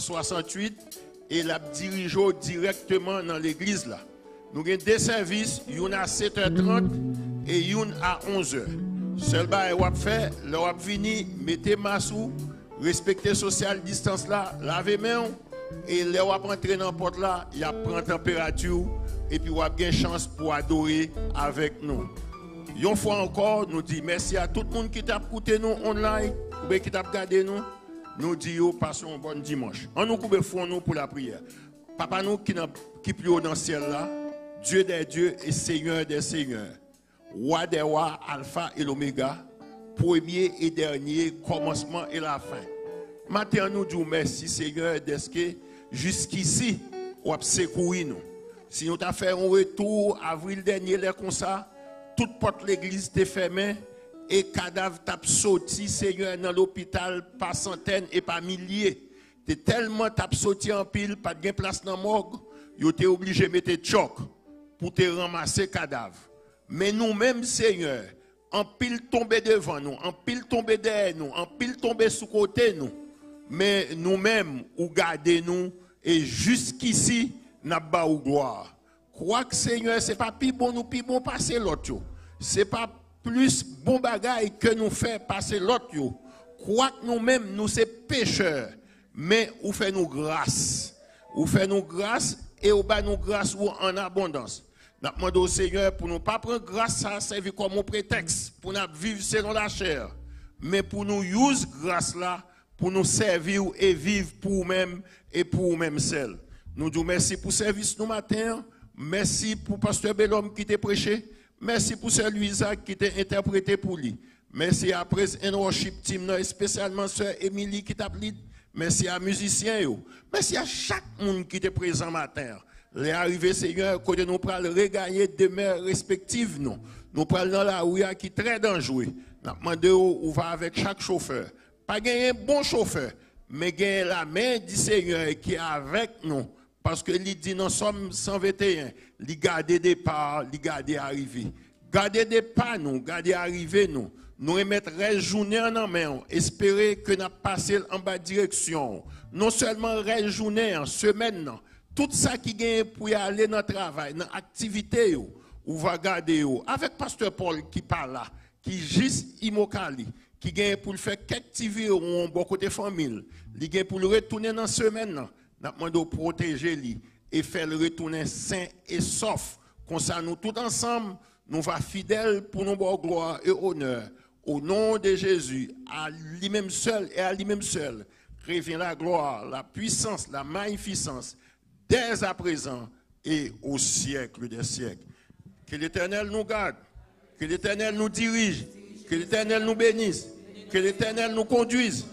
168 et la dirige directement dans l'église là. Nous avons deux services, une à 7h30 et une à 11h. Seul bail on va faire, là on va venir, mettez massou, respecter social distance là, lavez main et là on va rentrer dans la porte là, il y a prendre température et puis on va avoir chance pour adorer avec nous. Une fois encore, nous disons merci à tout le monde qui t'a écouté nous online, ou bien qui t'a regardé nous. Nous disons passons un bon dimanche. On nous coupe fond nous pour la prière. Papa nous qui plus haut dans le ciel là, Dieu des dieux et Seigneur des seigneurs. Roi des rois, Alpha et l'Oméga, premier et dernier, commencement et la fin. Maintenant nous disons merci Seigneur d'être que jusqu'ici, on a secouru nous. Si nous t'avons fait un retour avril dernier, là comme ça, toute porte l'église était fermée et cadavre t'a sorti, Seigneur, dans l'hôpital par centaines et par milliers. T'es tellement t'a sorti en pile, pas de place dans la morgue, yo t'es obligé de mettre choc pour te ramasser cadavre. Mais nous-mêmes, Seigneur, en pile tomber devant nous, en pile tomber derrière nous, en pile tomber sous côté nous. Mais nous-mêmes, ou gardez nous et jusqu'ici, n'a pas ou gloire. Crois que Seigneur, ce n'est pas plus bon nous plus bon passer l'autre. Ce n'est pas plus bon bagaille que nous fait passer l'autre. Crois que nous-mêmes, nous sommes pécheurs. Mais ou fait nous grâce. Ou fait nous grâce et ou bat nous grâce ou en abondance. Nous demandons au Seigneur pour nous pas prendre grâce à servir comme un prétexte pour nous vivre selon la chair. Mais pour nous use grâce là pour nous servir et vivre pour nous-mêmes et pour nous-mêmes seuls. Nous disons merci pour le service nous matin. Merci pour Pasteur Bellhomme qui t'a prêché. Merci pour Sœur Louisa qui t'a interprété pour lui. Merci à Praise and Worship Team, spécialement Sœur Émilie qui t'a pris. Merci à musiciens. Merci à chaque monde qui était présent matin. Les arrivées, Seigneur, que nous pourrons regagner demeures respectives. Nous parlons dans la rue qui est très dangereux. Nous demandons où va avec chaque chauffeur. Pas gagner un bon chauffeur, mais gagner la main du Seigneur qui est avec nous. Parce que il dit nous sommes 121, il garde départ, il garde arrivée. Garder départ nous, garder arrivée nous. Nous remettre la journée en main, espérer que nous passons en bas direction. Non seulement la journée, en semaine, tout ça qui gagne pour y aller dans le travail, dans l'activité, ou va garder. Avec Pasteur Paul qui parle là, qui juste Imokali, qui gagne pour le faire captiver un bon côté famille, qui gagne pour le retourner dans la semaine. Nous demandons de protéger lui et faire le retourner sain et sauf. Comme ça, nous tous ensemble, nous va fidèles pour nos bonnes gloire et honneur. Au nom de Jésus, à lui-même seul et à lui-même seul, revient la gloire, la puissance, la magnificence, dès à présent et au siècle des siècles. Que l'Éternel nous garde, que l'Éternel nous dirige, que l'Éternel nous bénisse, que l'Éternel nous conduise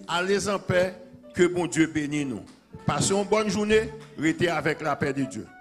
Allez en paix, que bon Dieu bénisse nous. Passez une bonne journée, restez avec la paix de Dieu.